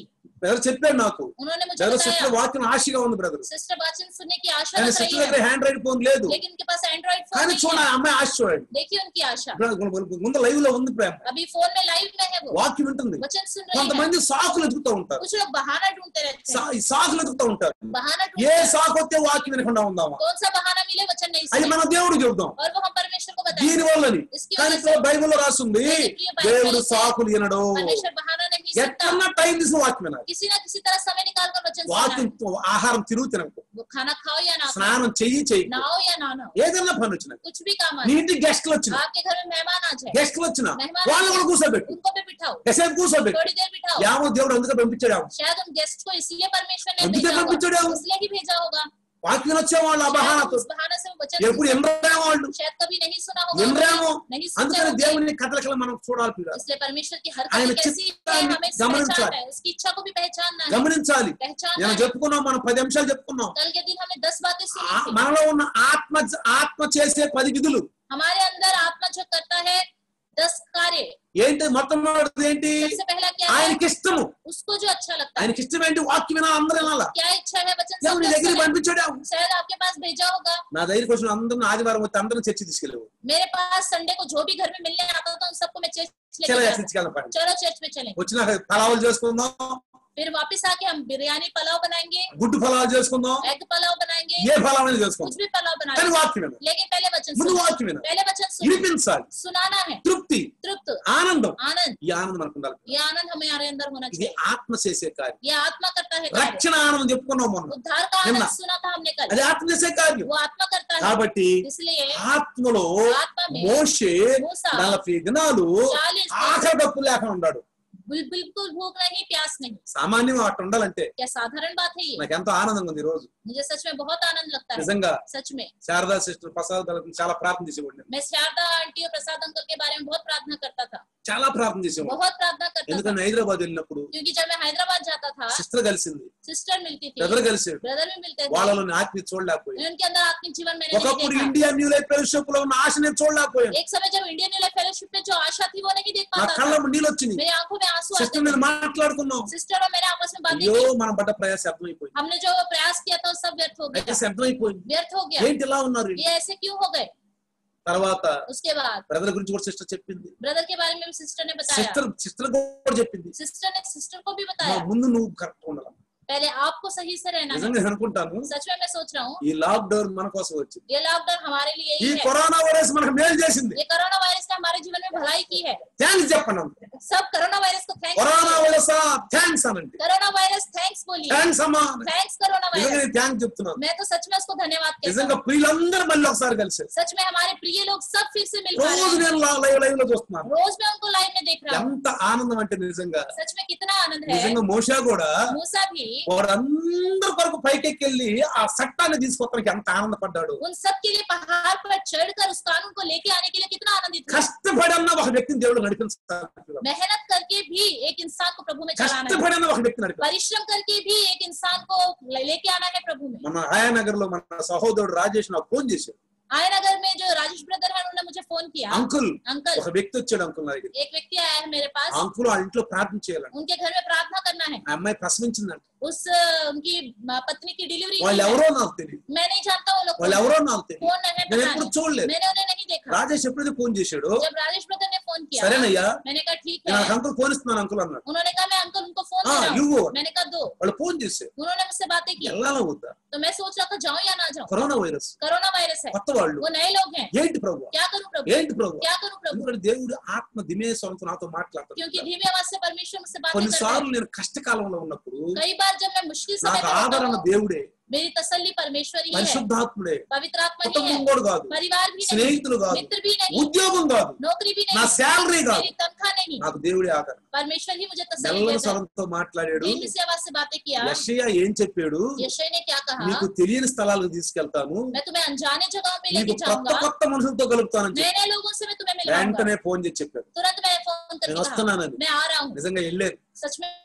బ్రదర్ చెప్పాడు నాకు, उन्होंने मुझे బ్రదర్ बताया సిస్టర్ వాక్యం ఆశగా ఉంది బ్రదర్, सिस्टर वचन सुनने की आशा కానీ रख సిస్టర్ रही దగ్గర है, హ్యాండ్ రైడ్ ఫోన్ లేదు, लेकिन उनके पास एंड्रॉइड फोन కానీ नहीं చూడండి है। ఆ అమ్మాయి ఆశ చూడండి, देखिए उनकी आशा ముందు లైవ్ లో ఉంది ప్రేమ, अभी फोन में लाइव में है, वो వాక్యం వింటుంది. वचन सुन रही है। కొంతమంది సాకులు ఎదుగుతూ ఉంటారు, कुछ लोग बहाना ढूंढते रहते हैं, సా- ఈ సాకులు ఎదుగుతూ ఉంటారు. बहाना ఏ ढूंढते हैं, సాకు వస్తే వాక్యం వినకుండా ఉందామా, कौन सा बहाना मिले वचन नहीं అది सुने, మన దేవుడు చెబుదాం और वो हम परमेश्वर को बताएं। దీని వల్లని. इसकी కానీ वजह ఇక్కడ से బైబిల్లో రాస్తుంది దేవుడు సాకులు వినడు, परमेश्वर बहाना नहीं सुनता, ఎట్లన్నా టైం తీసి వాక్యం వినాలి. किसी ना किसी तरह समय निकाल कर वचन सुनना వాక్యం है। ఆహారం తిరుగు తినకు, वो खाना खाओ या ना खाओ, స్నానం చెయ్యి చెయ్యి, नहाओ या ना नहाओ, ఏదైనా పని వచ్చిన, कुछ भी काम నీ आए, ఇంటికి గెస్ట్లు వచ్చిన, आपके घर में मेहमान आ जाए, గెస్ట్లు వచ్చిన मेहमान వాళ్ళు आ కూడా जाए, కూర్చోబెట్టు, उनको भी बिठाओ, ఎసేపు కూర్చోబెట్టు. थोड़ी देर बिठाओ। ఏమో దేవుడు అందుకే పంపించాడు, शायद उन गेस्ट को इसलिए परमेश्वर ने అందుకే भेजा పంపించాడు, होगा, इसलिए ही भेजा होगा। వాక్యం వచ్చే వాళ్ళు ఆ शायद బహానాతో उस बहाने से वो वचन ఎప్పుడు सुन ఎండ్రేమో వాళ్ళు सकते, शायद कभी नहीं सुना होगा, ఎండ్రేమో. नहीं सुनते అందుకని होंगे। దేవుని కథలకల మనం చూడాలి పిల్లలు. इसलिए परमेश्वर की हर ఆయన कथन कैसी है చిత్తాన్ని हमें గమనించాలి. पहचानना है, उसकी इच्छा को भी पहचानना है, గమనించాలి. पहचानना నేను है। చెప్పుకున్నాం, మనం పది అంశాలు చెప్పుకున్నాం. कल के दिन हमें दस बातें सुनी ఆ- थी। మనలో ఉన్న ఆత్మ ఆత్మ చేసే పది విధులు हमारे अंदर आत्मा जो करता है दस कार्य, ఏంటి? మొట్టమొదటిది ఏంటి? सबसे पहला क्या है? ఆయనకి ఇష్టము. उसको जो अच्छा लगता है। ఆయనకి ఇష్టం ఏంటి? వాక్యం వినాలి, అందరూ వినాలా. क्या इच्छा है? वचन सब దేవుని लोग దగ్గరికి सुने। పంపించాడు. शायद आपके पास भेजा होगा। నా దగ్గరికి వచ్చిన అందరిని ఆదివారం వచ్చి అందరిని చర్చి తీసుకెళ్ళేవు. मेरे पास संडे को जो भी घर में मिलने आता था उन सबको मैं चर्च लेके చలో जाता था। తీసుకెళ్ళండి. चलो चर्च में चलें। వచ్చినాక పలావులు చేసుకుందాం, फिर वापस आके हम बिरयानी पुलाव बनाएंगे, గుడ్డు పలావులు చేసుకుందాం, एग पुलाव बनाएंगे, ఏ పలావని कुछ చేసుకుందాం, भी पुलाव కానీ बनाएंगे, వాక్యం వినాలి. लेकिन पहले वचन ముందు सुनो, వాక్యం వినాలి, पहले वचन सुनो, వినిపించాలి, सुनाना है, తృప్తి, तृप्त, ఆనందం. आनंद, ఈ ఆనందం మనకు ఉండాలి. ये आनंद हमारे अंदर होना ఇది चाहिए। ఆత్మ చేసే కార్యం. ये आत्मा करता है कार्य। రక్షణ ఆనందం చెప్పుకున్నాం మొన్న, उद्धार का निम्न। आनंद सुना था हमने कल, అది ఆత్మ చేసే కార్యం. वो आत्मा करता है। కాబట్టి इसलिए ఆత్మలో ఆత్మ మే మోషే మూసా నలభై దినాలు चालीस ఆకలి తప్పు లేకుండా ఉన్నాడు. बिल- बिल्कुल भूख नहीं, प्यास नहीं। సామాన్యం అట్లా ఉండాలంటే क्या साधारण बात है ये? నాకు ఎంతో ఆనందంగా ఉంది ఈ రోజు. मुझे सच में बहुत आनंद लगता है, నిజంగా सच में। శారదా సిస్టర్ ప్రసాద్ గారికి చాలా ప్రార్థన చేసేవాడిని నేను. मैं शारदा आंटी और प्रसाद अंकल के बारे में बहुत प्रार्थना करता था, చాలా ప్రార్థన చేసేవాడిని. बहुत प्रार्थना करता था, ఎందుకంటే హైదరాబాద్ వెళ్ళినప్పుడు क्योंकि जब मैं हैदराबाद जाता था సిస్టర్ కలిసింది, सिस्टर मिलती थी, బ్రదర్ కలిసాడు. ब्रदर भी मिलते थे, వాళ్ళలోని ఆత్మీయ చూడలేకపోయాను. मैं उनके अंदर आत्मिक जीवन मैंने नहीं ఒకప్పుడు देखा। ఇండియా న్యూ లైఫ్ ఫెలోషిప్ లో ఉన్న ఆశ నేను చూడలేకపోయాను. एक समय जब इंडियन न्यू लाइफ फेलोशिप में जो आशा थी वो नहीं देख నా पाता था, కళ్ళ నీళ్ళు వచ్చినాయి. मेरी आंखों में आंसू आते సిస్టర్ थे। నేను మాట్లాడుకున్నాం, सिस्टर और मैंने आपस में बातें అయ్యో की, మనం పడ్డ ప్రయాస అర్థమైపోయింది. हमने जो प्रयास किया था वो सब व्यर्थ हो అయితే गया, అర్థమైపోయింది व्यर्थ हो गया। ఏంటి ఇలా ఉన్నారు వీళ్ళు? ये ऐसे क्यों हो गए? తర్వాత उसके बाद బ్రదర్ గురించి కూడా సిస్టర్ చెప్పింది. ब्रदर के बारे में भी सिस्टर ने बताया, సిస్టర్ సిస్టర్ కూడా చెప్పింది, सिस्टर ने सिस्टर को भी మా बताया, ముందు నువ్వు కరెక్ట్ ఉండాలి. पहले आपको सही से रहना है। నిజంగా నేను అనుకుంటాను सच में मैं सोच रहा हूँ ఈ లాక్ డౌన్ మన కోసం వచ్చింది. ये लॉकडाउन हमारे लिए ఈ ही है, కరోనా వైరస్ మనకు మేలు చేసింది. ये कोरोना वायरस ने हमारे जीवन में भलाई की है। థ్యాంక్స్ చెప్పండి. सब कोरोना वायरस को थैंक्स, కరోనా వైరస్ థ్యాంక్స్ అనండి. कोरोना वायरस थैंक्स बोलिए, థ్యాంక్స్ అమ్మా. थैंक्स कोरोना నిజంగా वायरस। నేను థ్యాంక్స్ చెప్తున్నాను. मैं तो सच में उसको धन्यवाद कहता నిజంగా हूँ। ప్రియులందరూ మళ్ళీ ఒకసారి కలిసారు. सच में हमारे प्रिय लोग सब फिर से मिल पा रहे రోజు हैं, నేను లైవ్ లైవ్ లో చూస్తున్నాను. रोज मैं उनको लाइव में देख रहा हूँ। ఎంత ఆనందం అంటే నిజంగా सच में कितना आनंद है। నిజంగా మోషా కూడా मूसा भी వారందరి కొరకు పైకెళ్ళి ఆ చట్టాన్ని తీసుకొస్తానికి ఎంత ఆనందపడ్డాడు. उन सब के लिए पहाड़ पर चढ़कर उस कानून को लेके आने के लिए कितना आनंदित था। కష్టపడన్న ఒక వ్యక్తిని దేవుడు నడిపించాలి. मेहनत करके भी एक इंसान को प्रभु में चलाना है, కష్టపడన్న ఒక వ్యక్తి నడిపించాలి. परिश्रम करके भी एक इंसान को ले- लेके आना है प्रभु में। మన హయానగర్ లో మన సహోదరుడు రాజేష్ నాకు ఫోన్ చేశాడు. आय नगर में जो राजेश ब्रदर है उन्होंने मुझे फोन किया, అంకుల్ अंकल ఒక వ్యక్తి వచ్చాడు అంకుల్ నా దగ్గర. एक व्यक्ति आया है मेरे पास, అంకుల్ ఆ ఇంట్లో ప్రార్థన చేయాలంట. उनके घर में प्रार्थना करना है। ఆ అమ్మాయి ప్రసవించిందంట. उस उनकी पत्नी की डिलीवरी వాళ్ళు हुई है। ఎవరో నాకు తెలియదు, मैं नहीं जानता वो लोग వాళ్ళు कौन ఎవరో है, నాకు తెలియదు. कौन है నేను पता ఎప్పుడు नहीं, చూడలేదు. मैंने उन्हें नहीं देखा। రాజేష్ ఎప్పుడైతే ఫోన్ చేశాడు, जब राजेश ब्रदर ने फोन किया సరేనయ్యా मैंने कहा ठीक నేను है, అంకుల్ ఫోన్ ఇస్తున్నాను అంకుల్ అన్నాడు. उन्होंने कहा मैं अंकल उनको फोन ఆ दे रहा हूँ, ఇవ్వు. मैंने कहा दो। వాళ్ళు ఫోన్ చేశారు. उन्होंने मुझसे बातें की, వెళ్ళాలా వద్దా? तो मैं सोच रहा था जाऊं या ना जाऊं, కరోనా వైరస్ कोरोना वायरस है, కొత్త వాళ్ళు वो नए लोग हैं, ఏంటి ప్రభు, क्या करूं प्रभु, ఏంటి ప్రభు? क्या करूं प्रभु, ఎందుకంటే దేవుడు ఆత్మ దిమేశ్వరంతో నాతో क्योंकि మాట్లాడుతున్నాడు. धीमी आवाज से परमेश्वर मुझसे बातें कर रहे हैं। కొన్నిసార్లు నేను కష్టకాలంలో ఉన్నప్పుడు कई बार जब मैं मुश्किल समय నాకు में होता ఆదరణ हूँ, దేవుడే, मेरी तसल्ली परमेश्वर ही है, పరిశుద్ధాత్ముడే, पवित्र आत्मा ही కుటుంబం है, కూడా కాదు, परिवार भी नहीं, స్నేహితులు కాదు, मित्र भी नहीं, ఉద్యోగం కాదు, नौकरी भी నా नहीं, శాలరీ కాదు, मेरी तनख्वाह नहीं, నాకు దేవుడే ఆదరణ. परमेश्वर ही मुझे तसल्ली మెల్లని देता है। స్వరంతో మాట్లాడాడు. धीमी सी आवाज से बातें किया। యెషయా ఏం చెప్పాడు? यशायाह ने क्या कहा, నీకు తెలియని స్థలాలకు తీసుకెళ్తాను, मैं तुम्हें अनजाने जगहों में నీకు लेके కొత్త जाऊंगा, కొత్త మనుషులతో కలుపుతానని చెప్పి नए नए लोगों से मैं तुम्हें मिलवाऊंगा। వెంటనే ఫోన్ చేసి చెప్పాడు. तुरंत मैं फोन करके నేను कहा వస్తున్నానని. मैं आ रहा हूँ। నిజంగా వెళ్ళేది. सच में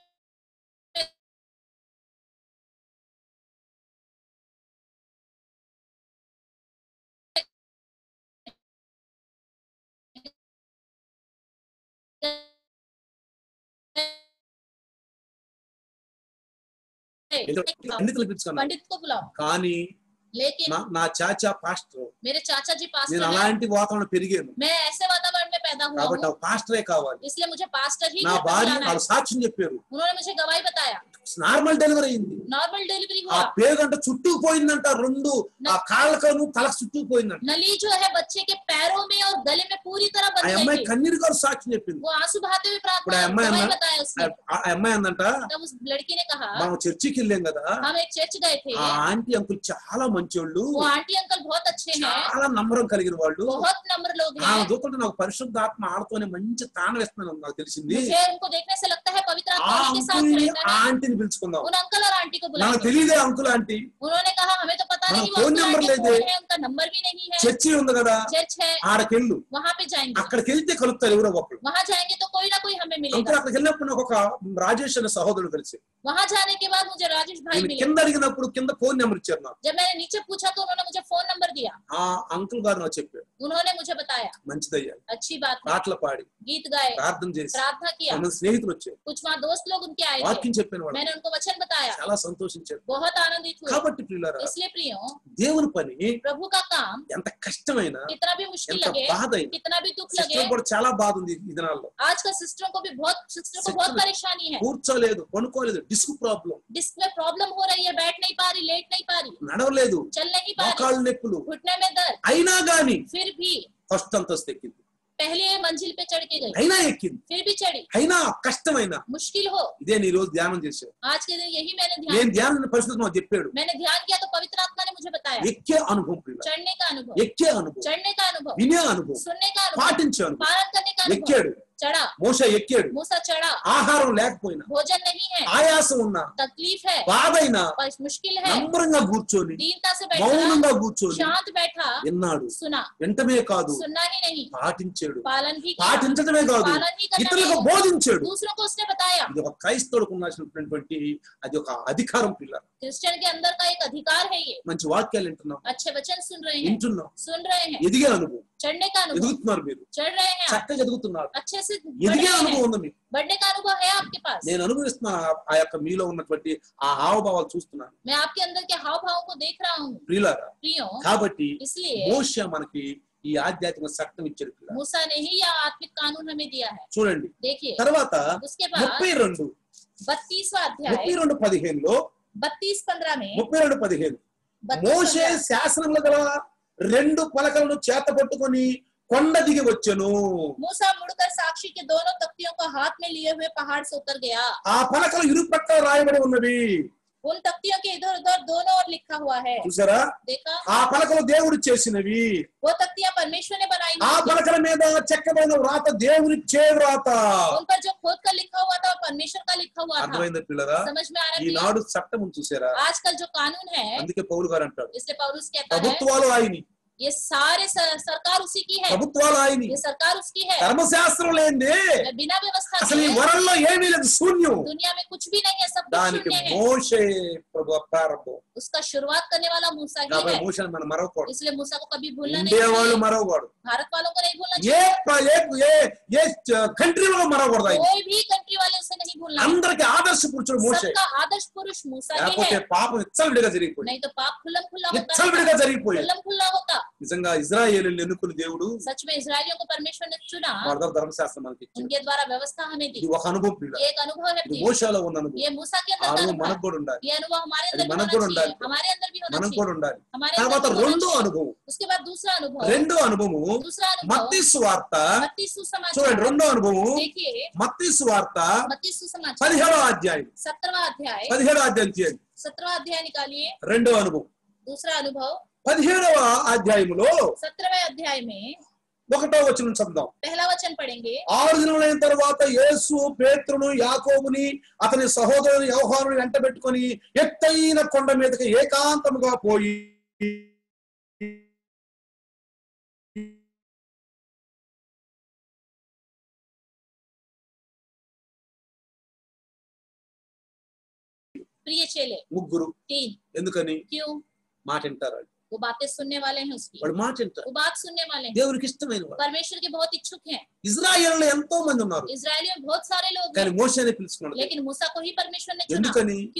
పండితులు పిలుచుకున్నాను पंडित को बुलाओ, కానీ लेकिन నా నా చాచా పాస్టర్ मेरे चाचा जी నేను पास्टर हैं, అలాంటి వాతావరణం పెరిగాను मैं ऐसे वातावरण में पैदा हुआ కాబట్టి हूँ, నాకు పాస్టరే కావాలి इसलिए मुझे पास्टर ही నా घर पर భార్య बुलाना है। వాళ్ళు సాక్ష్యం చెప్పారు उन्होंने मुझे गवाही बताया, నార్మల్ డెలివరీ అయింది नॉर्मल डिलीवरी ఆ हुआ, పేగంట చుట్టుకుపోయిందంట రెండు ఆ కాళ్ళకను తలకు చుట్టుకుపోయిందంట नली जो है बच्चे के पैरों में और गले में पूरी तरह ఆ बंध गई అమ్మాయి थी। కన్నీరు గారు సాక్ష్యం చెప్పింది वो आंसू बहाते हुए ఇప్పుడు प्रार्थना ఆ అమ్మాయి गवाही అన్న बताया उसने। ఆ ఆ అమ్మాయి అందంట तब उस लड़की ने कहा, మనం చర్చికి వెళ్ళాం కదా हम एक चर्च गए थे, ఆ ఆంటీ అంకుల్ చాలా మంచోళ్ళు वो आंटी अंकल बहुत अच्छे हैं, చాలా నమ్మరం కలిగిన వాళ్ళు बहुत नम्र लोग ఆ हैं, దూకుంటే నాకు పరిశుద్ధాత్మ ఆడతోనే మంచి తానం వేస్తున్నాను నాకు తెలిసింది मुझे उनको देखने से लगता है पवित्र ఆ आत्मा उनके साथ అంకుల్ रहता ఆ है। ఆంటీని పిలుచుకుందాం उन अंकल और आंटी को నాకు बुलाएंगे। తెలియదే అంకుల్ ఆంటీ उन्होंने कहा, हमें तो पता हाँ, नहीं वो फोन अंकल नंबर आंटी ले दे। कौन है, उनका नंबर भी नहीं है, చర్చి ఉంది కదా चर्च है, ఆడకెళ్ళు वहां पे जाएंगे, అక్కడికి వెళ్తే కలుపుతారు ఎవరో ఒకరు वहां जाएंगे तो कोई ना कोई हमें అంకుల్ मिलेगा। అక్కడికి వెళ్ళినప్పుడు నాకు ఒక రాజేష్ అనే సహోదరుడు కలిసి वहां जाने के बाद मुझे राजेश भाई నేను मिले। కింద అడిగినప్పుడు కింద ఫోన్ నెంబర్ ఇచ్చారు నాకు जब मैंने नीचे पूछा तो उन्होंने मुझे फोन नंबर दिया, ఆ అంకుల్ గారు నాకు చెప్పారు उन्होंने मुझे बताया, మంచిదయ్యా अच्छी बात है, పాటలు పాడి गीत गाए, ప్రార్థన చేసి प्रार्थना किया, మన స్నేహితులు వచ్చారు कुछ वहाँ दोस्त लोग उनके आए थे, వాక్యం చెప్పిన వాళ్ళు मैंने उनको वचन बताया, చాలా సంతోషించారు बहुत आनंदित हुए। కాబట్టి ప్రియులారా इसलिए प्रियो, దేవుని పని प्रभु का काम ఎంత కష్టమైనా कितना भी मुश्किल ఎంత लगे, బాధ అయినా कितना भी दुख लगे, సిస్టర్ కూడా చాలా బాధ ఉంది ఈ దినాల్లో आज कल सिस्टरों को भी बहुत सिस्टरों को बहुत सिस्टर- परेशानी है, కూర్చోలేదు పనుకోలేదు డిస్క్ ప్రాబ్లం डिस्क में प्रॉब्लम हो रही है, बैठ नहीं पा रही, लेट नहीं पा रही, నడవలేదు चल नहीं पा रही, మోకాళ్ళు నొప్పులు घुटने में दर्द, అయినా గాని फिर भी ఫస్ట్ అంతస్తు ఎక్కింది पहले मंजिल पे चढ़ के गई, అయినా ఎక్కింది फिर भी चढ़ी, అయినా కష్టమైన मुश्किल हो। ఇదే నీ రోజు ధ్యానం చేశావు आज के दिन यही मैंने ध्यान నేను ధ్యానం పరిస్థితి నాకు చెప్పాడు मैंने ध्यान किया तो पवित्र आत्मा ने मुझे बताया, ఎక్కే అనుభవం ప్రియులారా. चढ़ने का अनुभव, ఎక్కే అనుభవం चढ़ने का अनुभव, వినే అనుభవం सुनने का अनुभव, పాటించే అనుభవం पालन करने का अनुभव, ఎక్కాడు चढ़ा, మోషే ఎక్కాడు मूसा चढ़ा, ఆహారం లేకపోయినా भोजन नहीं है, ఆయాసం ఉన్నా तकलीफ है, బాధైనా पर मुश्किल है, నమ్రంగా కూర్చొని दीनता से बैठा, మౌనంగా కూర్చొని शांत बैठा, విన్నాడు सुना, వెంటనే కాదు सुनना ही नहीं, పాటించాడు पालन भी किया, పాటించడమే కాదు पालन ही करना ఇతరులకు नहीं, బోధించాడు दूसरों को उसने बताया। ఇది ఒక క్రైస్తవుడికి ఉండాల్సినటువంటి అది ఒక అధికారం పిల్ల क्रिश्चियन के अंदर का एक अधिकार है ये, మంచి వాక్యాలు వింటున్నాం अच्छे वचन सुन रहे हैं, వింటున్నాం सुन रहे हैं, ఎదిగే అనుభవం चढ़ने का अनुभव, ఎదుగుతున్నారు మీరు चढ़ रहे हैं आप, చక్కగా ఎదుగుతున్నారు अच्छे से बढ़ ఎదిగే रहे అనుభవం हैं, ఉంది మీకు बढ़ने का अनुभव है आपके पास। నేను అనుభవిస్తున్నాను ఆ- ఆ యొక్క మీలో ఉన్నటువంటి ఆ హావభావాలు చూస్తున్నాను मैं आपके अंदर के हाव भाव को देख रहा हूँ ప్రియులారా प्रियो, కాబట్టి इसलिए మోషే మనకి ఈ ఆధ్యాత్మిక చట్టం ఇచ్చాడు పిల్ల मूसा ने ही यह आत्मिक कानून हमें दिया है। చూడండి देखिए తర్వాత उसके बाद ముప్పై రెండు बत्तीसवा ముప్పై अध्याय రెండు పదిహేనులో बत्तीस पंद्रह में ముప్పై రెండు పదిహేను बत्तीस మోషే पंद्रह, శాసనములు గల రెండు పలకలను చేత పట్టుకొని కొండ దిగి వచ్చెను मूसा मुड़कर साक्षी के दोनों तख्तियों को हाथ में लिए हुए पहाड़ से उतर गया। ఆ పలకలు ఇరుపక్కల రాయబడి ఉన్నవి उन तख्तियों के इधर उधर दोनों ओर लिखा हुआ है। చూసారా देखा, ఆ పలకలు దేవుడు చేసినవి वो तख्तियां परमेश्वर ने बनाई ఆ हुई थी। పలకల మీద చెక్కబడిన వ్రాత దేవుని చే వ్రాత उन पर जो खोद कर लिखा हुआ था वो परमेश्वर का लिखा हुआ था। అర్థమైందా పిల్లరా समझ में आ रहा है? ఈనాడు చట్టం చూసారా आजकल जो कानून है, అందుకే పౌలు గారు అంటాడు इसलिए पौलुस कहता है ప్రభుత్వాలు ఆయని ये सारे सर, सरकार उसी की है, ప్రభుత్వాలు ఆయని ये सरकार उसकी है। ధర్మశాస్త్రం లేనిదే मैं बिना व्यवस्था అసలు ఈ के వరల్లో ఏమీ లేదు శూన్యం दुनिया में कुछ भी नहीं है, सब कुछ దానికి शून्य है। మోషే ప్రభు ప్రారంభం उसका शुरुआत करने वाला मूसा ही కాబట్టి है, మోషేని మనం మరవకూడదు इसलिए मूसा को कभी भूलना नहीं ఇండియా వాళ్ళు चाहिए, మరవకూడదు भारत वालों को नहीं भूलना ఏ चाहिए, ప- ఏ ఏ- ఏ కంట్రీ వాళ్ళు మరవకూడదు ఆయన कोई भी कंट्री वाले उसे नहीं भूलना है। అందరికి ఆదర్శ పురుషుడు మోషే सबका आदर्श पुरुष मूसा ही లేకపోతే है, పాపం విచ్చలవిడిగా జరిగిపోయింది नहीं तो पाप खुल्लम खुल्ला होता, విచ్చలవిడిగా జరిగిపోయింది खुल्लम खुल्ला होता। నిజంగా ఇజ్రాయేలీని ఎన్నుకున్న దేవుడు सच में इजरायलियों को परमेश्वर ने चुना, వాళ్ళ ద్వారా ధర్మశాస్త్రం మనకి ఇచ్చాడు उनके द्वारा व्यवस्था हमें दी। ఇది ఒక అనుభవం పిల్ల ये एक अनुभव है ఇది प्रिय, మోషేలో ఉన్న అనుభవం ये मूसा के ఆ अंदर का అనుభవం अनुभव మనకు है, కూడా ఉండాలి ये अनुभव हमारे అది अंदर भी మనకు होना కూడా चाहिए, ఉండాలి हमारे अंदर भी होना మనకు चाहिए, కూడా ఉండాలి हमारे తర్వాత अंदर भी होना రెండో चाहिए। అనుభవం उसके बाद दूसरा अनुभव, రెండో అనుభవము दूसरा अनुभव మత్తయి సువార్త मत्ती सुसमाचार, చూడండి రెండో అనుభవము देखिए మత్తయి సువార్త मत्ती सुसमाचार పదిహేడవ అధ్యాయం सत्रहवां अध्याय, పదిహేడవ అధ్యాయం చేయండి सत्रहवां अध्याय निकालिए। రెండో అనుభవం दूसरा अनुभव పదిహేడవ అధ్యాయములో सत्रहवें अध्याय में ఒకటో వచనం చదువుదాం पहला वचन पढ़ेंगे। ఆరు దినములైన తర్వాత యేసు పేతురును యాకోబుని అతని సహోదరుని యోహానుని వెంట పెట్టుకొని ఎత్తైన కొండ మీదకి ఏకాంతముగా పోయి प्रिय चेले ముగ్గురు तीन, ఎందుకని क्यों? మాట వింటారు వాళ్ళు. वो बातें सुनने वाले हैं उसकी, వాళ్ళు మాట వింటారు वो बात सुनने वाले हैं, దేవునికి ఇష్టమైన వాళ్ళు परमेश्वर के बहुत इच्छुक हैं। ఇజ్రాయేల్లో ఎంతో మంది ఉన్నారు इजरायलियों में बहुत सारे लोग కానీ हैं, మోషేని పిలుచుకున్నాడు लेकिन मूसा को ही परमेश्वर ने चुना। ఎందుకని क्यों?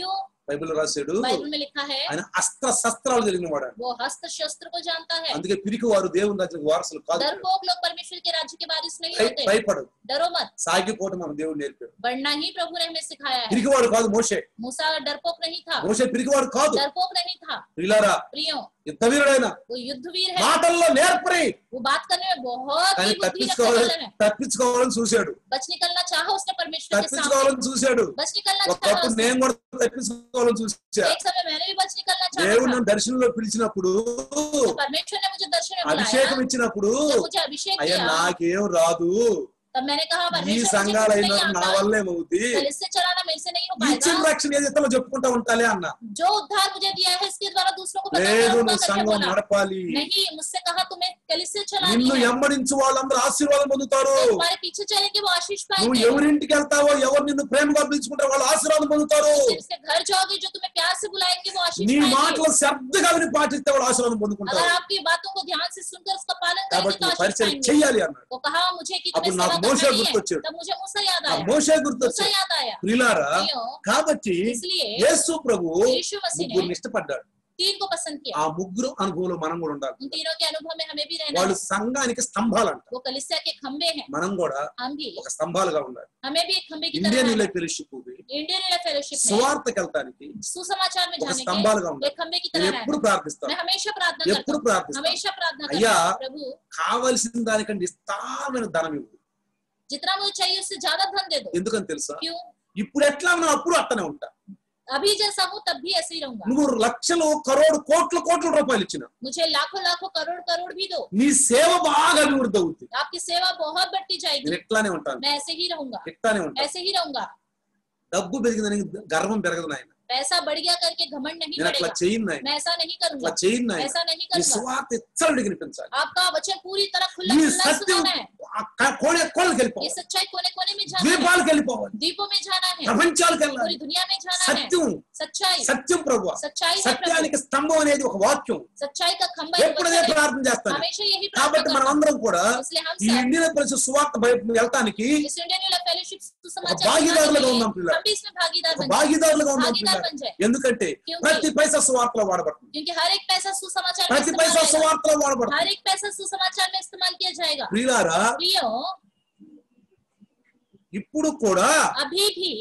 బైబిల్ రాశాడు बाइबल में लिखा है ఆయన అస్త్ర శస్త్రాలు కలిగిన వాడు. वो हस्त शस्त्र को जानता है। అందుకే పిరికి వారు దేవుని రాజ్యానికి వారసులు కాదు. डरपोक लोग परमेश्वर के राज्य के वारिस नहीं होते। భయపడు, डरो मत, సాగిపోవటం మన దేవుడు నేర్పాడు. बढ़ना ही प्रभु ने हमें सिखाया है। పిరికి వాడు కాదు మోషే. मूसा डरपोक नहीं था, మోషే పిరికి వాడు కాదు, डरपोक नहीं था। ప్రియులారా प्रियो, యుద్ధవీరుడైన, वो युद्धवीर है, మాటల్లో నేర్పరి, वो बात करने में बहुत కానీ ही बुद्धि रखने తప్పించుకోవాలని वाला है। తప్పించుకోవాలని చూశాడు, बच निकलना चाहा उसने परमेश्वर के सामने, తప్పించుకోవాలని చూశాడు. बच निकलना चाहा ఒకప్పుడు उसने। నేను కూడా తప్పించుకోవాలని చూశా. एक समय मैंने भी बच निकलना चाहा దేవుడు था। నన్ను దర్శనంలో పిలిచినప్పుడు, तो परमेश्वर ने मुझे दर्शन में बुलाया, అభిషేకం ఇచ్చినప్పుడు, जब मुझे अभिषेक అయ్యా किया, నాకేం రాదు, तब मैंने कहा ఈ परमेश्वर मुझे సంఘాలు कुछ అయినా नहीं నా आता, వల్ల ఏమవుద్ది, कलीसिया चलाना मेरे से नहीं हो ఇచ్చిన पाएगा। రక్షణ ఏదైతే చెప్పుకుంటా ఉంటాలే అన్న. जो उद्धार मुझे दिया है इसके द्वारा दूसरों को बताना లేదు होगा నువ్వు करके సంఘం बोला। నడపాలి, नहीं, मुझसे कहा तुम्हें कलीसिया चलानी నిన్ను है, వెంబడించు వాళ్ళందరూ ఆశీర్వాదం పొందుతారు. तो तुम्हारे पीछे चलेंगे वो आशीष నువ్వు पाएंगे। ఎవరింటికి వెళ్తావో, ఎవరు నిన్ను ప్రేమగా పిలుచుకుంటారో వాళ్ళు ఆశీర్వాదం పొందుతారు. जिनसे घर जाओगे जो तुम्हें प्यार से बुलाएंगे वो आशीष నీ पाएंगे। మాటలు శ్రద్ధగా విని పాటిస్తే వాళ్ళు ఆశీర్వాదం अगर పొందుకుంటారు. आपकी बातों को ध्यान से सुनकर उसका पालन करेंगे కాబట్టి तो నువ్వు आशीष పరిచయం पाएंगे। చెయ్యాలి అన్నాడు. वो कहा मुझे कि तुम्हें అప్పుడు सेवा నాకు करना మోషే नहीं है, గుర్తొచ్చాడు. तब मुझे मूसा याद ఆ आया, మోషే मूसा గుర్తొచ్చాడు. याद आया। ప్రియులారా, प्रियो, కాబట్టి इसलिए యేసు ప్రభు यीशु मसीह ने ముగ్గురిని ఇష్టపడ్డాడు. तीन को पसंद किया। ఆ ముగ్గురు అనుభవంలో మనం కూడా ఉండాలి. उन तीनों के अनुभव में हमें भी रहना వాళ్ళు है। సంఘానికి స్తంభాలంట. वो कलीसिया के खंबे हैं, మనం కూడా हम भी, ఒక స్తంభాలుగా ఉండాలి. हमें भी एक खंबे की तरह ఇండియన్ रहना है। రిలే ఫెలోషిప్ इंडियन फेलोशिप में సువార్తకి వెళ్తానికి सुसमाचार में ఒక जाने స్తంభాలుగా के ఉండాలి. एक खंबे की నేను तरह ఎప్పుడు रहना। ప్రార్థిస్తాను, मैं हमेशा प्रार्थना करता ఎప్పుడు हूँ, ప్రార్థిస్తాను, हमेशा प्रार्थना करता అయ్యా हूँ, प्रभु కావలసిన దానికంటే విస్తారమైన ధనం ఇవ్వు. जितना मुझे चाहिए उससे ज्यादा धन दे दो। ఎందుకని తెలుసా? क्यों? ఇప్పుడు ఎట్లా ఉన్నావు అప్పుడు అట్టనే ఉంటా. अभी जैसा हूँ तब भी ऐसे ही रहूंगा। నువ్వు లక్షలు కరోడు కోట్ల కోట్ల రూపాయలు ఇచ్చిన मुझे लाखों लाखों करोड़ करोड़ भी दो, నీ సేవ బాగా అభివృద్ధి అవుతుంది. आपकी सेवा बहुत बढ़ती जाएगी। నేను ఎట్లానే ఉంటాను, मैं ऐसे ही रहूंगा, ఎట్లానే ఉంటాను. ऐसे ही रहूंगा। డబ్బు పెరిగిందని గర్వం పెరగదు నాయన. पैसा बढ़ गया करके घमंड नहीं నేను అట్లా बढ़ेगा। చేయను నాయన, मैं ऐसा नहीं అట్లా करूंगा, చేయను నాయన. ऐसा नहीं నీ करूंगा। సువార్త ఇచ్చలుడికి వినిపించాలి. आपका वचन पूरी तरह खुला నీ खुला సత్యం सुनाना है। కోణే కోళ్ళకి ये వెళ్ళిపోవాలి, सच्चाई कोने कोने में जाना है, ద్వీపాలకు వెళ్ళిపోవాలి, द्वीपों में जाना है, ప్రపంచాలకు पूरी వెళ్ళాలి. दुनिया में जाना है। సత్యం सच्चाई సత్యం ప్రభు. सच्चाई है प्रभु। సత్యానికి స్తంభం అనేది ఒక వాక్యం. सच्चाई का खंभा एक ఎప్పుడు वचन అదే है। ప్రార్థన చేస్తాను. हमेशा यही కాబట్టి प्रार्थना మనం करना। అందరం కూడా इसलिए हम ఈ सब ఇండియన్ పరిస్థితి సువార్త బయట వెళ్ళటానికి इस इंडियन यूनियन फेलोशिप ఒక सुसमाचार భాగీదారులుగా सुनाने के ఉన్నాం लिए పిల్లలు. हम भी इसमें भागीदार ఒక बन जाए, భాగీదారులుగా ఉన్నాం भागीदार పిల్లలు. बन जाए। ఎందుకంటే क्योंकि ప్రతి పైసా సువార్తలో వాడబడుతుంది, क्योंकि हर एक पैसा सुसमाचार में ప్రతి इस्तेमाल పైసా होगा। సువార్తలో వాడబడుతుంది. हर एक पैसा सुसमाचार में इस्तेमाल किया जाएगा। ప్రియులారా, प्रियो, ఇప్పుడు కూడా अभी भी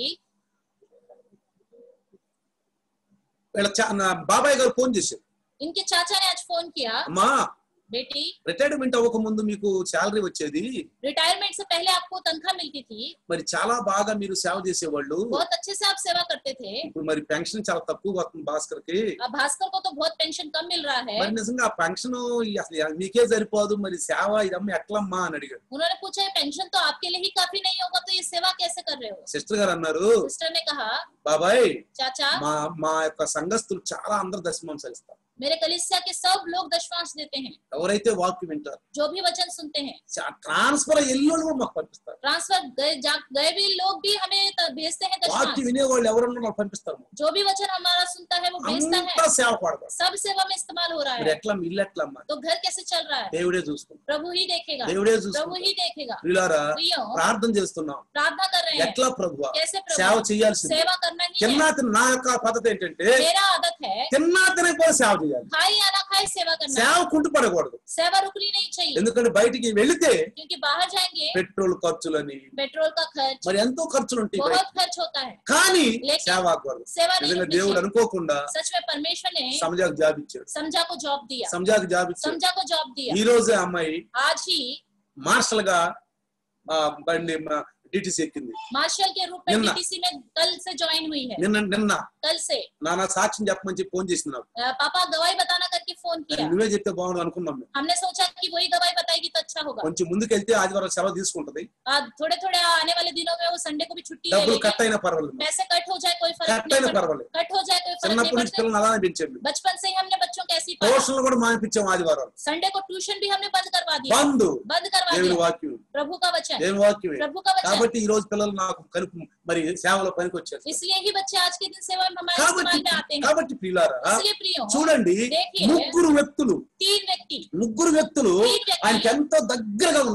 వీళ్ళ చా- నా బాబాయ్ గారు ఫోన్ చేశారు. इनके चाचा ने आज फोन किया, అమ్మా बेटी రిటైర్మెంట్ అవ్వక ముందు మీకు శాలరీ వచ్చేది, रिटायरमेंट से पहले आपको तनख्वाह मिलती थी, మరి చాలా బాగా మీరు సేవ చేసేవాళ్ళు, बहुत अच्छे से आप सेवा करते थे। ఇప్పుడు మరి పెన్షన్ చాలా తక్కువ వస్తుంది భాస్కర్ కి. अब भास्कर को तो बहुत पेंशन कम मिल रहा है। మరి నిజంగా ఆ పెన్షన్ అసలు మీకే సరిపోదు, మరి సేవ ఇదమ్మా ఎట్లమ్మా అని అడిగాడు. उन्होंने पूछा ये पेंशन तो आपके लिए ही काफी नहीं होगा, तो ये सेवा कैसे कर रहे हो? సిస్టర్ గారు అన్నారు, सिस्टर ने कहा, బాబాయ్ चाचा మా మా యొక్క సంఘస్థులు చాలా అందరు దశమాంశాలు ఇస్తారు. मेरे कलीसिया के सब लोग दशमांश देते हैं, ఎవరైతే వాక్యం వింటారు, जो भी वचन सुनते हैं। ట్రాన్స్ఫర్ ఎల్లోళ్ళు కూడా మాకు పంపిస్తారు. ट्रांसफर गए जा- गए भी लोग भी हमें त- भेजते हैं दशमांश। వాక్యం వినేవాళ్ళు ఎవరన్నా మాకు పంపిస్తారు. जो भी वचन हमारा सुनता है वो भेजता అంతా है। సేవ పడతారు. सब सेवा में इस्तेमाल हो रहा మరి है। ఎట్లా ఇల్లు ఎట్లా అమ్మా? तो घर कैसे चल रहा है? దేవుడే చూసుకుంటాడు, प्रभु ही देखेगा, దేవుడే प्रभु చూసుకుంటాడు. ही देखेगा। ప్రియులారా, प्रियो, ప్రార్థన చేస్తున్నాం, प्रार्थना कर रहे हैं, ఎట్లా ప్రభువా कैसे సేవ प्रभु చేయాల్సింది. सेवा करना ही है। తిన్నాతిని నా యొక్క పద్ధతి ఏంటంటే मेरा आदत है తిన్నాతిని కూడా సేవ చేయాలి. खाई या ना खाई सेवा करना, సేవ కుంటుపడకూడదు. सेवा रुकनी नहीं चाहिए। ఎందుకంటే బయటికి వెళితే क्योंकि बाहर जाएंगे పెట్రోల్ ఖర్చులని पेट्रोल का खर्च మరి ఎంతో ఖర్చులు ఉంటాయి బయట. बहुत खर्च होता है, కానీ लेकिन సేవ ఆగకూడదు. सेवा नहीं నిజంగా रुकनी దేవుడు चाहिए। అనుకోకుండా सच में परमेश्वर ने సమజాకు జాబ్ ఇచ్చాడు. समझा को जॉब दिया, సమజాకు జాబ్ ఇచ్చాడు. समझा को जॉब दिया। ఈ రోజే అమ్మాయి आज ही మార్షల్ గా ఆ, బండి డిటిసి ఎక్కింది. मार्शल के रूप में निन्ना। डीटीसी में कल से ज्वाइन हुई है, నిన్న నిన్న कल से। నాన్న సాక్ష్యం చెప్పమని చెప్పి ఫోన్ చేసినావు. अ, पापा गवाही बताना करके फोन किया। నువ్వే చెప్తే బాగుండు అనుకున్నాం మేము. हमने सोचा कि वही गवाही बताएगी तो अच्छा होगा। కొంచెం ముందుకెళ్తే ఆదివారం సెలవు తీసుకుంటది, आज थोड़े थोड़े आने वाले दिनों में वो संडे को भी छुट्टी ले డబ్బులు लेगी। కట్ అయినా పర్వాలేదు, पैसे कट हो जाए कोई फर्क కట్ नहीं అయినా पड़ता, పర్వాలేదు. कट हो जाए कोई फर्क नहीं చిన్నప్పటి నుంచి पड़ता। పిల్లల్ని అలానే పెంచాం మేము. बचपन से ही हमने बच्चों को ऐसी पाला। ట్యూషన్లు కూడా మానిపించాం ఆదివారం. संडे को ट्यूशन भी हमने बंद करवा दिया, బంధు बंद करवा దేవుని दिया। వాక్యం, प्रभु का वचन, దేవుని వాక్యమే. प्रभु का वचन। కాబట్టి ఈ రోజు పిల్లలు నాకు కలుపు మరి సేవలో పనికి వచ్చారు. इसलिए ही बच्चे आज के दिन सेवा में हमारे కాబట్టి इस्तेमाल में आते हैं। కాబట్టి ప్రియులారా, इसलिए प्रियो, చూడండి, देखिए, ముగ్గురు వ్యక్తులు तीन व्यक्ति ముగ్గురు వ్యక్తులు तीन व्यक्ति ఆయనకి ఎంతో దగ్గరగా ఉన్నవారు.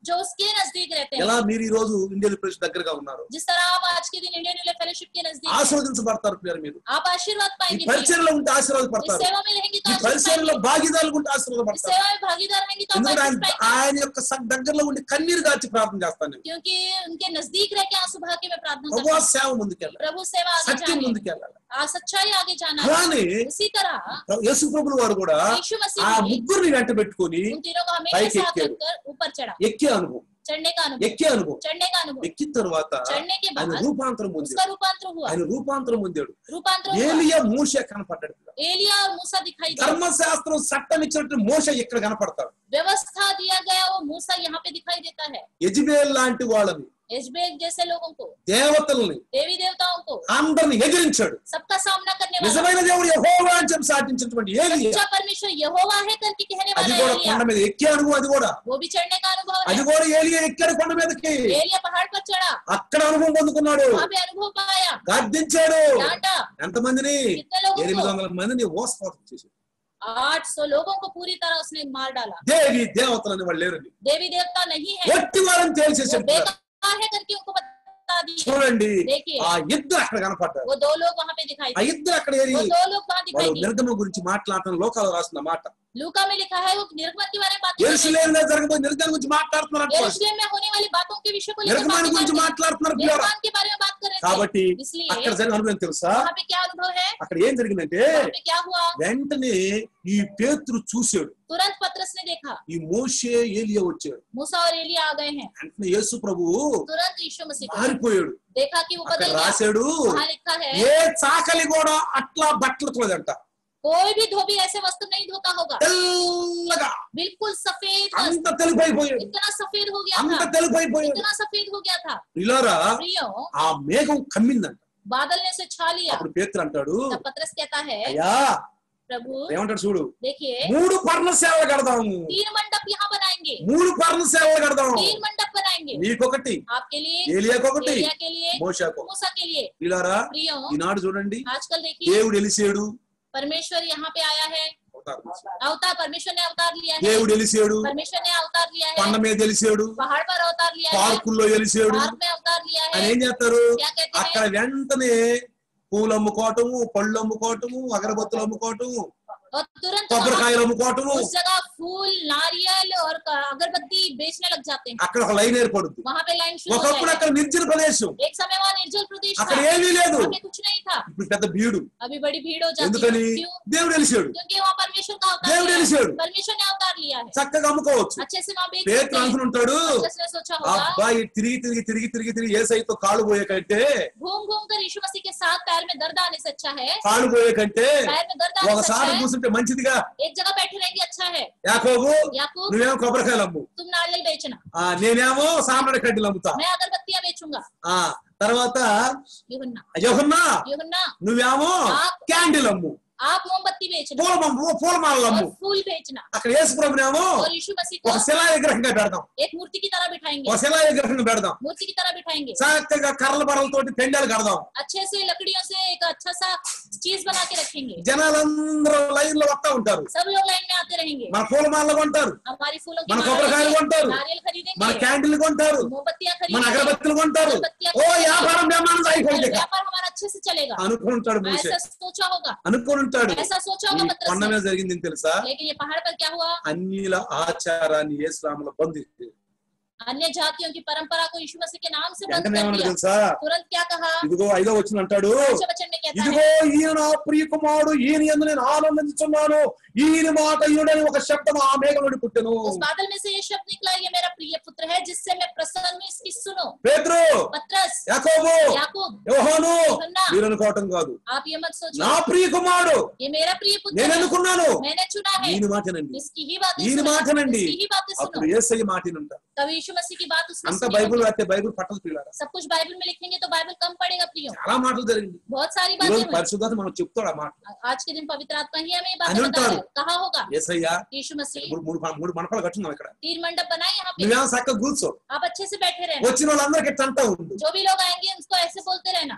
जो उसके नजदीक रहते हैं। ఎలా మీరు ఈ రోజు ఇండియన్ ప్రెస్ దగ్గరగా ఉన్నారు, जिस तरह आप आज के दिन इंडियन रिले फेलोशिप के नजदीक हैं, ఆశీర్వదించబడతారు ప్రియులారా. మీరు आप आशीर्वाद ఈ पाएंगे। పరిచర్యలో ఉంటే इस ఆశీర్వాదపడతారు, सेवा में रहेंगे तो ఈ आशीर्वाद పరిచర్యలో पाएंगे। భాగీదారులు ఉంటే इस ఆశీర్వాదపడతారు. सेवा में भागीदार रहेंगे तो आप ఎందుకంటే आशीष ఆయన पाएंगे। ఆయన యొక్క స- దగ్గరలో ఉండి కన్నీరు గార్చి ప్రార్థన చేస్తాను నేను. क्योंकि उनके नजदीक रह के आंसू बहा के मैं प्रार्थना ప్రభు करता हूं। సేవ ముందుకెళ్ళాలి, प्रभु सेवा आगे సత్యం जाने, ముందుకెళ్ళాలి. आ सच्चाई आगे जाना है। అలానే उसी तरह యేసు ప్రభులు వారు కూడా यीशु ఆ मसीह भी ముగ్గురిని వెంట పెట్టుకొని उन तीनों को हमेशा పైకి साथ ఎక్కారు. रखकर ऊपर चढ़ा, ఎక్కే అనుభవం, चढ़ने का अनुभव, ఎక్కే అనుభవం. चढ़ने का अनुभव। ఎక్కిన తర్వాత चढ़ने के ఆయన बाद రూపాంతరం పొందాడు. उसका रूपांतर हुआ, ఆయన రూపాంతరం పొందాడు. रूपांतर हुआ। ఏలియా మోషే కనపడ్డాడు. एलिया और मूसा दिखाई दिया, ధర్మశాస్త్రం చట్టం ఇచ్చినట్టు మోషే ఇక్కడ కనపడతాడు. व्यवस्था दिया गया वो मूसा यहाँ पे दिखाई देता है। యెజబెల్ లాంటి వాళ్ళని, एजबेल जैसे लोगों को, దేవతల్ని, देवी देवताओं को, అందరిని ఎదిరించాడు. सबका सामना करने वाला నిజమైన దేవుడు యెహోవా అని చెప్పి సాటించినటువంటి ఏలియా, सच्चा परमेश्वर यहोवा है करके कहने అది वाला కూడా एलिया, కొండ మీద ఎక్కే అనుభవం. అది కూడా वो भी चढ़ने का अनुभव అది है। కూడా ఏలియా ఎక్కాడు కొండ మీదకి. एलिया पहाड़ पर चढ़ा, అక్కడ అనుభవం పొందుకున్నాడు, वहाँ पे अनुभव पाया, గద్దించాడు. डांटा। ఎంతమందిని? कितने लोगों ఎనిమిది को? వందల మందిని ఓస్పోతం చేశాడు. आठ सौ लोगों को पूरी तरह उसने मार डाला। దేవి దేవతలని వాళ్ళు లేరని, देवी देवता नहीं है, ఒట్టి వారని वो తేల్చేసాడు. बेकार है करके उनको बता दी। చూడండి, देखिए ఆ ఇద్దరు అక్కడ కనపడ్డారు. वो दो लोग वहाँ पे दिखाई ఆ दिए, ఇద్దరు అక్కడ ఏరి वो दो लोग वहाँ दिखाई వాళ్ళు दिए। నిర్గమ గురించి మాట్లాడటం లోకాలు రాస్తున్న మాట. लूका में लिखा है वो निर्गमन के बारे में बात कर रहे हैं। యెరూషలేములో జరగబోయే నిర్గమం గురించి మాట్లాడుతున్నారు. यरूशलेम में होने वाली बातों के विषय को लेकर నిర్గమాన్ని बातें గురించి कर रहे हैं। మాట్లాడుతున్నారు. निर्गमन के बारे में बात कर रहे కాబట్టి थे। इसलिए అక్కడ జరిగిన అనుభవం తెలుసా? वहाँ पे क्या अनुभव है, అక్కడ ఏం జరిగిందంటే वहाँ पे क्या हुआ, వెంటనే ఈ పేతురు చూశాడు, तुरंत पतरस ने देखा ఈ మోషే ఏలియా వచ్చాడు. मूसा और एलिया आ गए हैं। వెంటనే యేసు ప్రభు तुरंत यीशु मसीह को మారిపోయాడు. देखा कि वो అక్కడ बदल गया। రాశాడు, वहाँ लिखा है ఏ చాకలి కూడా అట్లా బట్టలు తోదంట, कोई भी धोबी ऐसे वस्त्र नहीं धोता होगा। తెల్లగా बिल्कुल सफेद वस्त्र, అంత తెలుపైపోయాడు, इतना सफेद हो गया అంత था, తెలుపైపోయాడు. इतना सफेद हो गया था। ఇలారా प्रियो, ఆ మేఘం కమ్మిందంట. बादल ने उसे छा लिया। అప్పుడు పేతురు అంటాడు, तब पतरस कहता है, అయ్యా प्रभु ఏమంటాడు చూడు, देखिए మూడు పర్ణశాలలు కడదాము, तीन मंडप यहाँ बनाएंगे, మూడు పర్ణశాలలు కడదాము. तीन मंडप बनाएंगे, నీకొకటి, आपके लिए, ఏలియాకొకటి, एलिया के लिए, మోషేకు. मूसा के लिए। ఇలారా प्रियो, ఈనాడు చూడండి, आजकल देखिए దేవుడు ఎలిసేడు, परमेश्वर यहाँ पे आया है, अवतार, परमेश्वर ने अवतार लिया है, దేవుడు ఎలిసేడు, परमेश्वर ने अवतार लिया है, కొండ మీద ఎలిసేడు, पहाड़ पर अवतार लिया है, పార్కుల్లో ఎలిసేడు. पार्क में अवतार लिया అని है। ఏం చేస్తారు? क्या कहते అక్కడ हैं, వెంటనే పూలు అమ్ముకోవటము, పళ్ళు అమ్ముకోవటము, అగరబత్తులు అమ్ముకోవటము, और तुरंत కొబ్బరికాయలు అమ్ముకోవటము, उस जगह फूल, नारियल और अगरबत्ती बेचने लग जाते हैं। అక్కడ ఒక లైన్ ఏర్పడుద్ది. वहाँ पे लाइन शुरू हो ఒకప్పుడు जाएगी। అక్కడ నిర్జన ప్రదేశం, एक समय वहाँ निर्जल प्रदेश था, అక్కడ ఏమీ లేదు. वहाँ पे कुछ नहीं था। ఇప్పుడు పెద్ద భీడు. अभी बड़ी भीड़ हो जाती है। ఎందుకని? क्यों? దేవుడు ఎలిసాడు, क्योंकि वहाँ परमेश्वर का अवतार దేవుడు लिया है। ఎలిసాడు, परमेश्वर ने अवतार लिया है, చక్కగా అమ్ముకోవచ్చు. अच्छे से वहाँ बेच सकते పేతురు हैं। అనుకుంటాడు, पतरस ने सोचा होगा, అబ్బాయి తిరిగి తిరిగి తిరిగి తిరిగి తిరిగి ఏసైతో కాళ్ళు పోయే కంటే, घूम घूम कर यीशु मसीह के साथ पैर में दर्द आने से अच्छा है, కాళ్ళు పోయే కంటే पैर में दर्द आने से अच्छा ఒకసారి है, కూర్చుంటే మంచిదిగా. एक जगह बैठे रहेंगे अच्छा है। యాకోబు याकूब, నువ్వేమో కొబ్బరికాయలు అమ్ము, तुम नारियल बेचना, ఆ నేనేమో సాంబ్రాణి కడ్డీలు అమ్ముతా. मैं अगरबत्तियां बेचूंगा। ఆ తర్వాత यूहन्ना, యోహన్నా यूहन्ना, నువ్వేమో క్యాండిల్ అమ్ము, आप मोमबत्ती बेचना పూల మమ్ము పూలమాలలు అమ్ము. और फूल बेचना, అక్కడ యేసు ప్రభునేమో और यीशु मसीह ఒక को శిలా విగ్రహంగా పెడదాం, एक मूर्ति की तरह बिठाएंगे, ఒక శిలా విగ్రహంగా పెడదాం. मूर्ति की तरह बिठाएंगे, చక్కగా కర్రల బర్రలతోటి పెండాలు కడదాం. अच्छे से लकड़ियों से एक अच्छा सा चीज बना के रखेंगे। జనాలందరూ లైన్ లో వస్తా ఉంటారు, सब लोग लाइन में आते रहेंगे, మన పూలమాలలు కొంటారు, हमारी फूलों की మన माला కొబ్బరికాయలు लेंगे, కొంటారు, नारियल మన खरीदेंगे, క్యాండిల్ కొంటారు, मोमबत्तियां మన खरीदेंगे, అగరబత్తులు కొంటారు. ఓ వ్యాపారం బ్రహ్మాండం అయిపోయింది व्यापार हमारा अच्छे से चलेगा। అనుకుంటాడు మోషే, ऐसा सोचा होगा, అనుకుంటాడు. ऐसा सोचा ఈ होगा पतरस కొండ ने। మీద జరిగింది ఏం తెలుసా? लेकिन ये पहाड़ पर क्या हुआ, అన్యుల ఆచారాన్ని యేసునామములో బంధించి अन्य जातियों की परंपरा को यीशु मसीह के नाम से बंद వెంటనే कर ఏమన్నా दिया। తెలుసా? तुरंत क्या कहा, ఇదిగో ఐదో వచనం అంటాడు, पांचवें वचन में कहता ఇదిగో है, ఈయన నా ప్రియ కుమారుడు, ఈయన యందు నేను ఆనందించుచున్నాను, ఈయన మాట ఈయనని ఒక శబ్దం ఆ మేఘం నుండి పుట్టెను. उस बादल में से ये शब्द निकला, ये मेरा प्रिय पुत्र है जिससे मैं प्रसन्न हूं, इसकी सुनो। పేతురు, पतरस, యాకోబు, याकूब, యోహాను యోహన్నా, మీరు అనుకోవటం కాదు, आप ये मत सोचो, నా ప్రియ కుమారుడు ये मेरा प्रिय पुत्र నేను है, అనుకున్నాను, मैंने चुना है, ఈయన మాటనండి, इसकी ही बातें ఈయన सुनो, మాటనండి. इसकी ही बातें सुनो। అప్పుడు యేసయ్య మాటనంటారు. तब यीशु मसीह की बात उसने అంత सुनी బైబిల్ होगी। రాస్తే బైబిల్ పట్టలు పిల్లారా, सब कुछ बाइबल में लिखेंगे तो बाइबल कम पड़ेगा प्रियो, చాలా మాటలు జరిగింది. बहुत सारी ఈ రోజు बातें हुई। పరిశుద్ధత మనం చెప్తాడు ఆ మాట. आज के दिन पवित्र आत्मा ही हमें ये बातें అని बता रहा ఉంటారు. है। कहा होगा యేసయ్య यीशु मसीह, మూడు మూడు మూడు మనపలు కట్టున్నాం ఇక్కడ, तीन मंडप बनाए यहाँ पे, నువ్వేమో చక్కగా కూర్చో, आप अच्छे से बैठे रहना, వచ్చిన వాళ్ళందరికీ తంట ఉండు, जो भी लोग आएंगे उनको ऐसे बोलते रहना,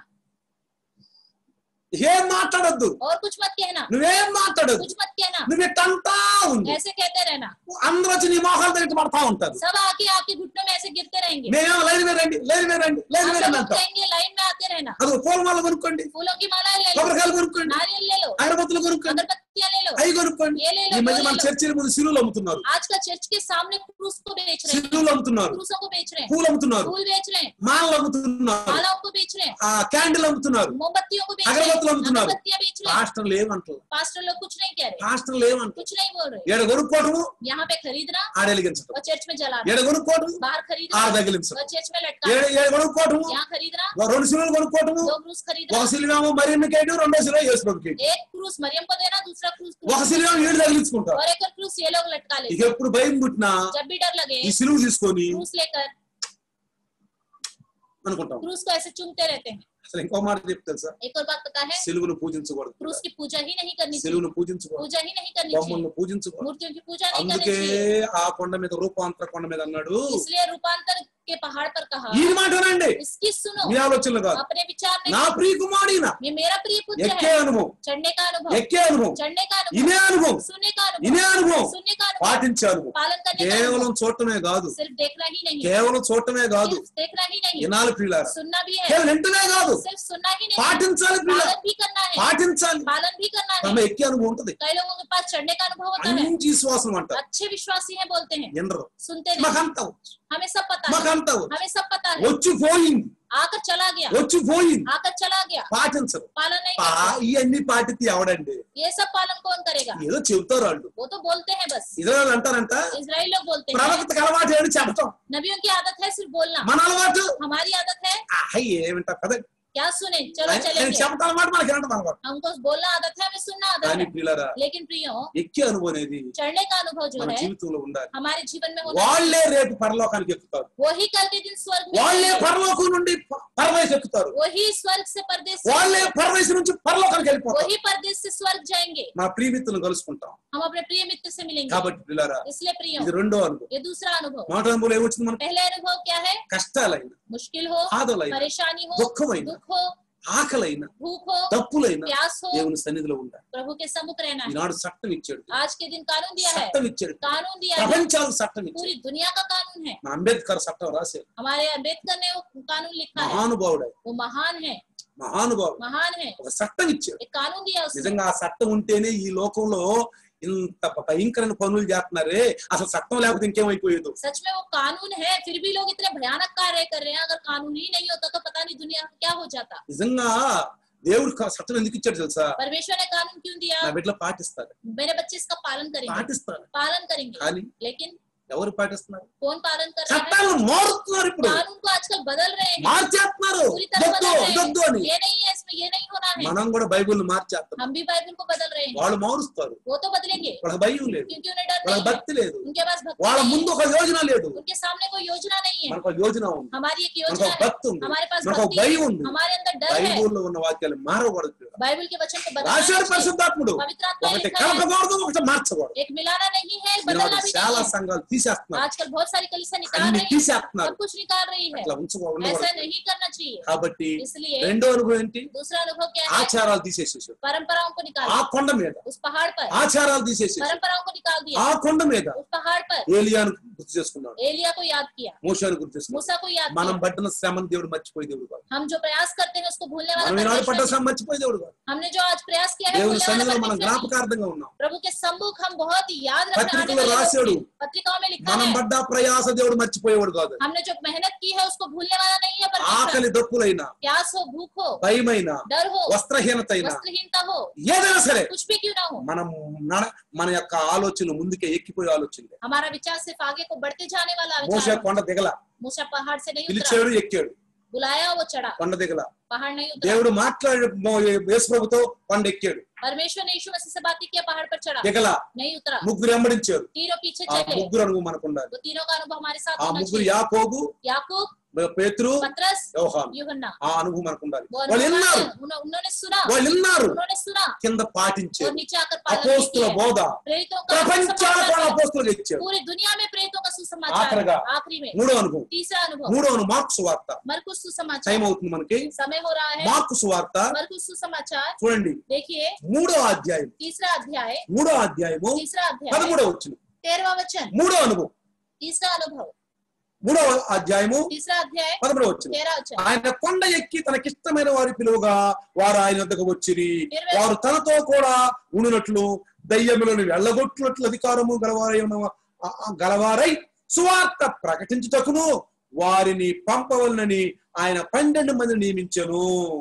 ఏం మాట్లాడొద్దు, और कुछ मत कहना, నువ్వేం మాట్లాడొద్దు, कुछ मत कहना, నువ్వు తంటా ఉండు. ऐसे कहते रहना। అందరూ వచ్చి నీ మోహాలు దగ్గర పడతా ఉంటారు. सब आके आपके घुटनों रहेंगे। మేము లైన్ మీద రండి లైన్ మీద రండి లైన్ మీద రండి అంటాం। कहेंगे लाइन में आते रहना। అది పూలమాల కొనుక్కోండి, फूलों की माला ले लो, కొబ్బరికాయలు కొనుక్కోండి, नारियल ले लो, అగరబత్తులు కొనుక్కోండి, अगरबत्तियां ले लो, అవి కొనుక్కోండి। ये ले लो, ఈ మధ్య वो మన ले लो। చర్చిల ముందు సిలువలు అమ్ముతున్నారు, आजकल चर्च के सामने क्रूस को बेच रहे हैं, సిలువలు అమ్ముతున్నారు, क्रूसों को बेच रहे हैं, పూలు అమ్ముతున్నారు, फूल बेच रहे हैं, మాలలు అమ్ముతున్నారు, मालाओं को बेच रहे हैं, ఆ క్యాండిల్ అమ్ముతున్నారు, मोमबत्तियों को बेच रहे हैं, అగరబత్తులు అమ్ముతున్నారు। अगरबत्तियां बेच रहे हैं। పాస్టర్లు ఏమంటారు? पास्टर लोग कुछ नहीं कह रहे, పాస్టర్లు ఏమంటారు? कुछ नहीं बोल रहे। ఏడ కొనుక్కోవటము, यहाँ पे खरीदना ఆడ వెలిగించడం, और चर्च में जलाना, ఏడ కొనుక్కోవటము, बाहर खरीदना ఆడ తగిలించడం, और चर्च में ఏడ लटकाना, ఏడ కొనుక్కోవటము, यहाँ खरीदना, ఒక రెండు సిలువలు కొనుక్కోవటము, दो क्रूस खरीदना, ఒక సిలువేమో మరియమ్మకేడు, రెండో సిలువ యేసుప్రభుకి, एक क्रूस मरियम को देना, दूसरा क्रूस ఒక సిలువేమో ఏడు తగిలించుకుంటారు। और एक और क्रूस ये लोग लटका ఇక लेते। ఎప్పుడు భయం పుట్టినా जब भी डर लगे ఈ సిలువ తీసుకొని क्रूस लेकर అనుకుంటాం। क्रूस को ऐसे चूमते रहते हैं। అసలు ఇంకో మాట చెప్తే తెలుసా? एक और बात पता है, సిలువను పూజించకూడదు, क्रूस की पूजा ही नहीं करनी चाहिए, సిలువను పూజించకూడదు, पूजा ही नहीं करनी चाहिए, బొమ్మలను పూజించకూడదు। मूर्तियों की पूजा नहीं करनी అందుకే चाहिए। ఆ కొండ మీద రూపాంతర కొండ మీద అన్నాడు, इसलिए रूपांतर के पहाड़ पर कहा, ఈ మాటనండి इसकी सुनो, మీ ఆలోచనలు కాదు, अपने विचार నా नहीं, ప్రియ కుమారుడిన ये मेरा प्रिय पुत्र ఎక్కే है। అనుభవం, चढ़ने का अनुभव, ఎక్కే అనుభవం, चढ़ने का ఇనే अनुभव, అనుభవం, सुनने का ఇనే अनुभव, అనుభవం, सुनने का अनुभव, పాటించే అనుభవం। पालन करने का కేవలం अनुभव, చూడటమే కాదు, सिर्फ देखना ही नहीं, కేవలం చూడటమే కాదు, सिर्फ देखना ही नहीं, వినాలి ప్రియులారా, सुनना भी है, కేవలం వింటనే కాదు, सिर्फ सुनना ही नहीं, పాటించాలి ప్రియులారా, पालन भी करना है, పాటించాలి। पालन भी करना है। ఆమె ఎక్కే అనుభవం ఉంటది, कई लोगों के पास चढ़ने का अनुभव होता है, మంచి విశ్వాసం అంటారు, अच्छे विश्वासी हैं, बोलते हैं, వినరు, सुनते नहीं, మాకంతా వచ్చు, हमें सब पता है, మాకంతా వచ్చు, हमें सब पता है, వచ్చి పోయింది, आकर चला गया, వచ్చి పోయింది, आकर चला गया, పాటించరు। पालन नहीं పా- करते। ఇవన్నీ పాటితే ఎవడండి? ये सब पालन कौन करेगा? ఏదో చెబుతారు వాళ్ళు, वो तो बोलते हैं बस, ఇజ్రాయెల్ అంటారంట इजराइल लोग बोलते हैं। ప్రవక్తకి అలవాటు ఏంటి చెప్పటం, नबियों की आदत है सिर्फ बोलना, మన అలవాటు हमारी आदत है అయ్యి ఏమింటారు కదా, क्या सुने, चलो నేను चलेंगे, చెప్పటం అలవాటు, మనకి వినటం అలవాటు। हमको बोलना आदत है, हमें सुनना आदत కానీ है। పిల్లరా, लेकिन प्रियो, ఎక్కే అనుభవం అనేది चढ़ने का अनुभव जो మన है జీవితంలో ఉండాలి। हमारे जीवन में होना వాళ్ళే రేపు పరలోకానికి ఎక్కుతారు, चाहिए। वही कल के दिन स्वर्ग में వాళ్ళే जाएंगे। పరలోకం నుండి ప- పరదేశం ఎక్కుతారు, वही स्वर्ग से परदेश से వాళ్ళే जाएंगे। పరదేశం నుంచి పరలోకానికి వెళ్ళిపోతారు। वही परदेश से स्वर्ग जाएंगे। మా ప్రియమిత్రులను కలుసుకుంటాం। हम अपने प्रिय मित्र से मिलेंगे। కాబట్టి పిల్లరా, इसलिए प्रियो, ఇది రెండో అనుభవం। ये दूसरा अनुभव। మొదటి అనుభవం ఏమొచ్చింది? మనకు पहला अनुभव क्या है? కష్టాలైన, मुश्किल हो, బాధలైన, परेशानी हो, దుఃఖమైన, दुख हो, ఆకలైన, भूख हो, తప్పులైన प्यास हो, దేవుని సన్నిధిలో ఉండాలి। प्रभु के सम्मुख रहना है। ఈనాడు చట్టం ఇచ్చాడు, आज के दिन कानून दिया है, చట్టం ఇచ్చాడు, कानून दिया है, ప్రపంచాలకు చట్టం ఇచ్చాడు। पूरी दुनिया का कानून है। మా అంబేద్కర్ చట్టం రాశారు, हमारे अम्बेडकर ने वो कानून लिखा है, మహానుభావుడు, वो महान है, మహానుభావుడు महान है, ఒక చట్టం ఇచ్చాడు। एक कानून दिया उसने। నిజంగా ఆ చట్టం ఉంటేనే ఈ లోకంలో ఇంత భయంకరమైన పనులు చేస్తున్నారే, అసలు చట్టం లేకపోతే ఇంకేమైపోయేదో। सच में वो कानून है, फिर भी लोग इतने भयानक कार्य कर रहे हैं। अगर कानून ही नहीं होता तो पता नहीं दुनिया क्या हो जाता। నిజంగా దేవుడు క- చట్టం ఎందుకు ఇచ్చాడు తెలుసా? परमेश्वर ने कानून क्यों दिया? నా బిడ్డలు పాటిస్తారు, मेरे बच्चे इसका पालन करेंगे, పాటిస్తారు। पालन करेंगे। కానీ लेकिन ఎవరు పాటిస్తున్నారు? कौन पालन कर रहा है? చట్టాలను మారుతున్నారు, ఇప్పుడు कानून को आजकल बदल रहे हैं, మార్చేస్తున్నారు, पूरी तरह దొద్దు बदल रहे దొద్దు हैं। అని। ये नहीं है, इसमें ये नहीं होना है। మనం కూడా బైబిల్ మార్చేస్తాం, हम भी बाइबल को बदल रहे हैं। వాళ్ళు మారుస్తారు। वो तो बदलेंगे వాళ్ళకి భయం లేదు, क्योंकि उन्हें डर వాళ్ళకి नहीं है, భక్తి లేదు, उनके पास भक्ति వాళ్ళ नहीं ముందు है, ఒక యోజన లేదు। उनके सामने कोई योजना नहीं है। మనకు ఒక యోజన ఉంది, हमारी एक మనకు योजना ఒక है, భక్తి ఉంది, हमारे पास మనకు ఒక भक्ति భయం है, ఉంది। हमारे अंदर डर है। బైబిల్లో ఉన్న వాక్యాలు మారకూడదు। बाइबल के वचन को बदलना రాశాడు नहीं चाहिए। పరిశుద్ధాత్ముడు, पवित्र आत्मा ఒకటి लिखा है, కలపకూడదు, ఒకటి మార్చకూడదు। एक मिलाना नहीं है, ఈనాడు बदलना भी చాలా नहीं है। సంఘాలు తీసేస్తున్నారు, आजकल बहुत सारी कलीसियां निकाल అన్ని रही है, తీసేస్తున్నారు, सब कुछ निकाल रही है। అట్లా ఉంచుకో ऐसा ఉండకూడదు। नहीं करना चाहिए। కాబట్టి इसलिए రెండో అనుభవం ఏంటి? दूसरा अनुभव क्या है? ఆచారాలు తీసేసేసాడు, परंपराओं को निकाल ఆ दिया। కొండ మీద उस पहाड़ पर ఆచారాలు తీసేసేసాడు, परंपराओं को निकाल दिया। ఆ కొండ మీద उस पहाड़ पर ఏలియాను గుర్తు చేసుకున్నాడు, एलिया को याद किया, మోషేను గుర్తు చేసుకున్నాడు। मूसा को याद మనం किया। పట్టిన శ్రమను దేవుడు మర్చిపోయి దేవుడు కాదు, हम जो प्रयास करते हैं उसको भूलने वाला మనం ఈనాడు పడ్డ परमेश्वर శ్రమ नहीं। మర్చిపోయి దేవుడు కాదు। हमने जो आज प्रयास किया है దేవుని भूलने वाला సన్నిధిలో మనం परमेश्वर नहीं। జ్ఞాపకార్థంగా ఉన్నాం। प्रभु के सम्मुख हम बहुत याद रखने आने పత్రికలో वाले लोग రాశాడు, हैं। पत्रिकाओं में लिखा మనం है, పడ్డ ప్రయాస దేవుడు మర్చిపోయేవాడు కాదు। हमने जो मेहनत की है उसको भूलने वाला नहीं है परमेश्वर। ఆకలి దప్పులైన, प्यास हो, भूख हो, భయమైన, डर हो, వస్త్రహీనత అయినా, वस्त्रहीनता हो, ఏదైనా సరే कुछ भी क्यों ना हो, మనం నడ- మన యొక్క ఆలోచనలు ముందుకే ఎక్కిపోయే ఆలోచనలే। हमारा विचार सिर्फ आगे को बढ़ते जाने वाला మోషే विचार। కొండ దిగల, मूसा पहाड़ से नहीं उतरा, పిలిచాడు ఎక్కాడు, बुलाया वो चढ़ा, కొండ దిగల। पहाड़ नहीं उतरा। దేవుడు మాట్లాడు యేసు ప్రభుతో కొండ ఎక్కాడు, परमेश्वर ने यीशु मसीह से बात किया, पहाड़ पर चढ़ा, దిగల। नहीं उतरा। ముగ్గురు వెంబడించారు, तीनों पीछे ఆ चले, ముగ్గురు అనుభవం మనకు ఉండాలి। वो तीनों का अनुभव हमारे साथ ఆ होना ముగ్గురు चाहिए। యాకోబు, याकूब, పేతురు, पतरस, యోహాను, यूहन्ना, ఆ అనుభవం మనకు ఉండాలి। वो వాళ్ళు अनुभव విన్నారు, आए, उन्हों- उन्होंने सुना, వాళ్ళు విన్నారు, उन्होंने सुना కింద और పాటించారు। नीचे आकर पालन भी అపోస్తుల किया। బోధ प्रेरितों का ప్రపంచాలకు सुसमाचार వాళ్ళ है। అపోస్తులకు ఇచ్చారు। पूरी दुनिया में प्रेरितों का सुसमाचार आखिरगा, है। आखिरी में మూడో అనుభవం, तीसरा अनुभव, మూడో అనుభవం మార్కు సువార్త। मरकुस सुसमाचार। టైం అవుతుంది మనకి, समय हो रहा है। మార్కు సువార్త मरकुस सुसमाचार చూడండి, देखिए, మూడో అధ్యాయం, तीसरा अध्याय, మూడో అధ్యాయము तीसरा अध्याय, పదమూడో వచ్చిన तेरहवां वचन, మూడో అనుభవం, तीसरा अनुभव, మూడవ అధ్యాయము तीसरा अध्याय పదమూడవ వచనం. तेरह वचन। ఆయన కొండ ఎక్కి తనకిష్టమైన వారి పిలువగా వారు ఆయన వద్దకు వచ్చిరి. ఇరవై వారు తనతో కూడా ఉండునట్లు దయ్యములను వెళ్ళగొట్టునట్లు అధికారము గలవారై ఉన్న గలవారై సువార్త ప్రకటించుటకును వారిని పంపవలనని ఆయన పన్నెండు మంది నియమించెను.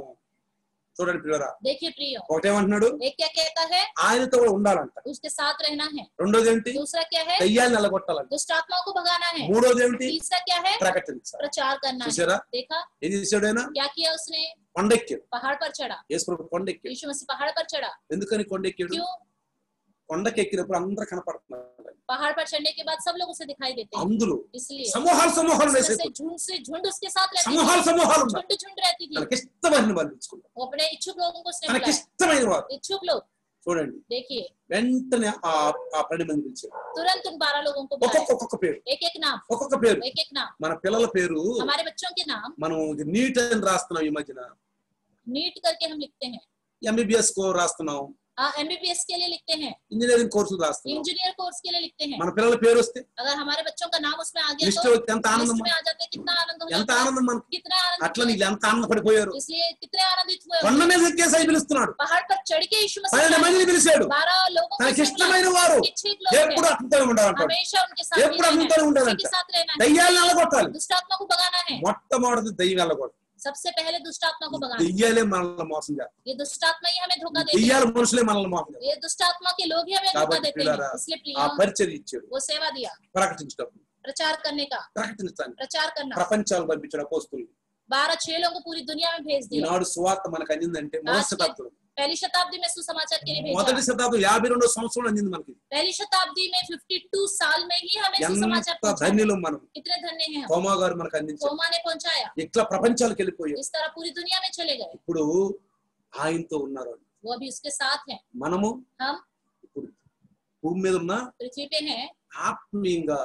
చూడండి ప్రియులారా, देखिए प्रियो, ఒకటేమంటున్నాడు, एक क्या कहता है? ఆయనతో కూడా ఉండాలంట. उसके साथ रहना है। రెండోది ఏంటి? दूसरा क्या है? దయ్యాన్ని వెళ్ళగొట్టాలంట. दुष्ट आत्माओं को भगाना है। మూడోది ఏంటి? तीसरा क्या है? ప్రకటించాలి. प्रचार करना है। చూసారా देखा ఏం చేశాడు ఆయన? क्या किया उसने? కొండెక్కాడు. पहाड़ पर चढ़ा। యేసు ప్రభు కొండెక్కాడు. यीशु मसीह पहाड़ पर चढ़ा। ఎందుకని కొండెక్కాడు? क्यों? కొండకెక్కినప్పుడు అందరూ కనపడుతున్నారు. पहाड़ पर चढ़ने के बाद सब लोग उसे दिखाई देते हैं, అందులో इसलिए సమూహాలు సమూహాలు उसमें వేసేప్పుడు से झुंड से झुंड उसके साथ रहती సమూహాలు थी। సమూహాలు ఉన్నారు. झुंड झुंड रहती थी। తనకి ఇష్టమైన వాళ్ళు పిలుచుకుంటారు. वो अपने इच्छुक लोगों को उसने తనకి बुलाया। ఇష్టమైన వారు इच्छुक लोग చూడండి देखिए వెంటనే ఆ ఆ పన్నెండు మంది పిలిచారు. तुरंत उन बारह लोगों को ఒక్కొక్క बुलाया। ఒక్కొక్క పేరు एक एक नाम, ఒక్కొక్క పేరు. एक एक नाम। మన పిల్లల పేరు हमारे बच्चों के नाम మనం నీట్ అని రాస్తున్నాం. ఈ మధ్యన नीट करके हम लिखते हैं, ఎంబీబీఎస్ కో రాస్తున్నాం, एमबीबीएस के लिए लिखते हैं, ఇంజనీరింగ్ కోర్సులు రాస్తున్నాం. इंजीनियर कोर्स के लिए लिखते हैं। మన పిల్లల పేరు వస్తే अगर हमारे बच्चों का नाम उसमें आ गया లిస్ట్ तो ఎంత ఆనందం, लिस्ट में आ जाते, कितना आनंद हो ఎంత जाता है, ఆనందం మనకి. कितना आनंद అట్లా होता నీళ్ళు है। ఎంత ఆనందపడిపోయారు. इसलिए कितने आनंदित हुए కొండ होंगे। మీద ఎక్కేసి పిలుస్తున్నాడు. पहाड़ पर चढ़ के यीशु मसीह పన్నెండు ने మందిని పిలిచాడు. बारह लोगों को తనకి उसने ఇష్టమైన बुलाया। వారు इच्छुक लोग ఎప్పుడు हैं, అతనితో ఉండాలంటాడు. हमेशा उनके साथ ही ఎప్పుడు रहना అతనితో है, ఉండాలంట. उसी के साथ रहना है। దయ్యాలను వెళ్ళగొట్టాలి. दुष्ट आत्मा को भगाना है। మొట్టమొదటి దయ్యం వెళ్ళగొట్టాలి. सबसे पहले दुष्ट आत्मा को भगाना है। దెయ్యాలే మనల్ని మోసం చేస్తాయి. ये दुष्ट आत्मा ही हमें धोखा देते हैं। దెయ్యాల మనుషులే మనల్ని మోసం చేస్తాయి. ये दुष्ट आत्मा के लोग ही हमें धोखा కాబట్టి देते हैं। పిల్లరా, इसलिए ఆ प्रिय పరిచయం ఇచ్చాడు. वो सेवा दिया, ప్రకటించడం, प्रचार करने का, ప్రకటించడానికి प्रचार करना, ప్రపంచాలు పంపించిన అపోస్తులు. बारह छह लोगों को पूरी दुनिया में भेज दिया। ఈనాడు సువార్త మనకు అందిందంటే మొదటి आज के శతాబ్దం, पहली शताब्दी में सुसमाचार के लिए మొదటి भेजा। శతాబ్దం యాభై రెండో సంవత్సరం అందింది మనకి. पहली शताब्दी में बावन साल में ही हमें सुसमाचार ఎంత पहुंचाया। ధన్యులం మనం. कितने धन्य हैं हम। తోమా గారు మనకు అందించారు. तोमा ने पहुंचाया, ఇట్లా ప్రపంచాలకు వెళ్ళిపోయారు. इस तरह पूरी दुनिया में चले गए। ఇప్పుడు ఆయనతో ఉన్నారు. वो अभी उसके साथ हैं। మనము हम ఇప్పుడు భూమి మీద ఉన్న पृथ्वी पे हैं, ఆత్మీయంగా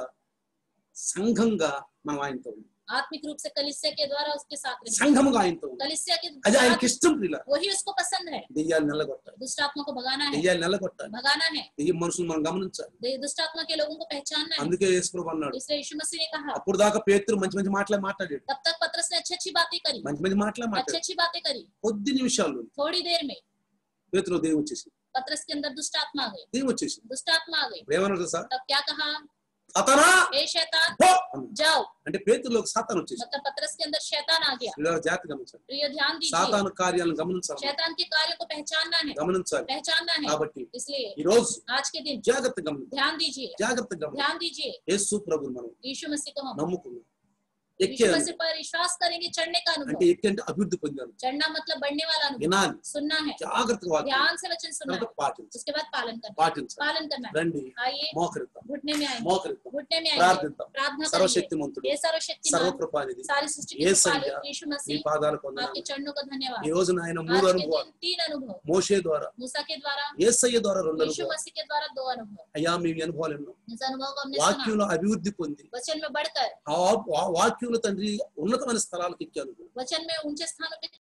సంఘంగా మనం ఆయనతో ఉన్నాం. आत्मिक रूप से कलीसिया के द्वारा उसके साथ रहे। సంఘముగా ఆయనతో ఉన్నాం. कलीसिया के అది साथ ఆయనకి ఇష్టం. ప్రియుల वही उसको पसंद है। దెయ్యాలు నెలగొట్టాలి. दुष्ट आत्मा को भगाना है, దెయ్యాలు నెలగొట్టాలి. भगाना है। దెయ్యం మనుషులు మనం గమనించాలి. दे- दुष्ट आत्मा के लोगों को पहचानना है। అందుకే యేసు ప్రభు అన్నాడు, इसलिए यीशु मसीह ने कहा, అప్పుడు దాకా పేతురు మంచి మంచి మాటలే మాట్లాడాడు. तब तक पतरस ने अच्छी अच्छी बातें करी, మంచి మంచి మాటలే अच्छी మాట్లాడాడు. अच्छी बातें करी। కొద్ది నిమిషాల్లో थोड़ी देर में పేతురు దెయ్యం వచ్చేసి पतरस के अंदर दुष्ट आत्मा आ गई, దెయ్యం వచ్చేసి दुष्ट आत्मा आ गई। ఏమన్నాడు సార్? तब क्या कहा? అతనా ए शैतान పో అన్నాడు. जाओ। అంటే పేతురులోకి సాతాను వచ్చేసి. मतलब पतरस के अंदर शैतान आ गया। ఇలా జాగ్రత్త గమనించాలి. प्रिय ध्यान दीजिए, సాతాను కార్యాలను గమనించాలి, शैतान के कार्यों को पहचानना है, గమనించాలి. पहचानना है। కాబట్టి इसलिए ఈ రోజు आज के दिन జాగ్రత్తగా గమనించాలి. ध्यान दीजिए, జాగ్రత్తగా గమనించాలి. ध्यान दीजिए। యేసు ప్రభువుని మనం यीशु मसीह को हम నమ్ముకున్నాం. यीशु ఎక్కాను मसीह पर विश्वास करेंगे, चढ़ने का అంటే अनुभव। ఎక్కి అంటే అభివృద్ధి పొందాను. चढ़ना मतलब बढ़ने वाला अनुभव। వినాలి, सुनना है, జాగ్రత్తగా వాక్యం ध्यान से वचन सुनना తర్వాత है, పాటించాలి. उसके बाद पालन करना है, పాటించాలి. पालन करना है। రండి आइए మోకరిద్దాం, घुटने में आएंगे, మోకరిద్దాం, घुटने में आएंगे, ప్రార్థిద్దాం. प्रार्थना करेंगे। సర్వశక్తిమంతుడు, ये सर्वशक्तिमान, సర్వకృపానిధి सारी सृष्टि के యేసయ్య, पालक यीशु మీ मसीह, పాదాలు आपके పొందాలి. चरणों का धन्यवाद। ఈ రోజు నాయన आज మూడు के అనుభవాలు, दिन तीन अनुभव, మోషే ద్వారా, मूसा के द्वारा, యేసయ్య ద్వారా రెండు यीशु అనుభవాలు. मसीह के द्वारा दो अनुभव। అయ్యా మీ అనుభవాలు ఎన్నో. इस अनुभव को हमने सुना, వాక్యంలో అభివృద్ధి పొంది वचन में बढ़कर, ఆ వా- వాక్యంలో తండ్రి ఉన్నతమైన స్థలాలకు ఎక్కాను. वचन में ऊंचे स्थानों पे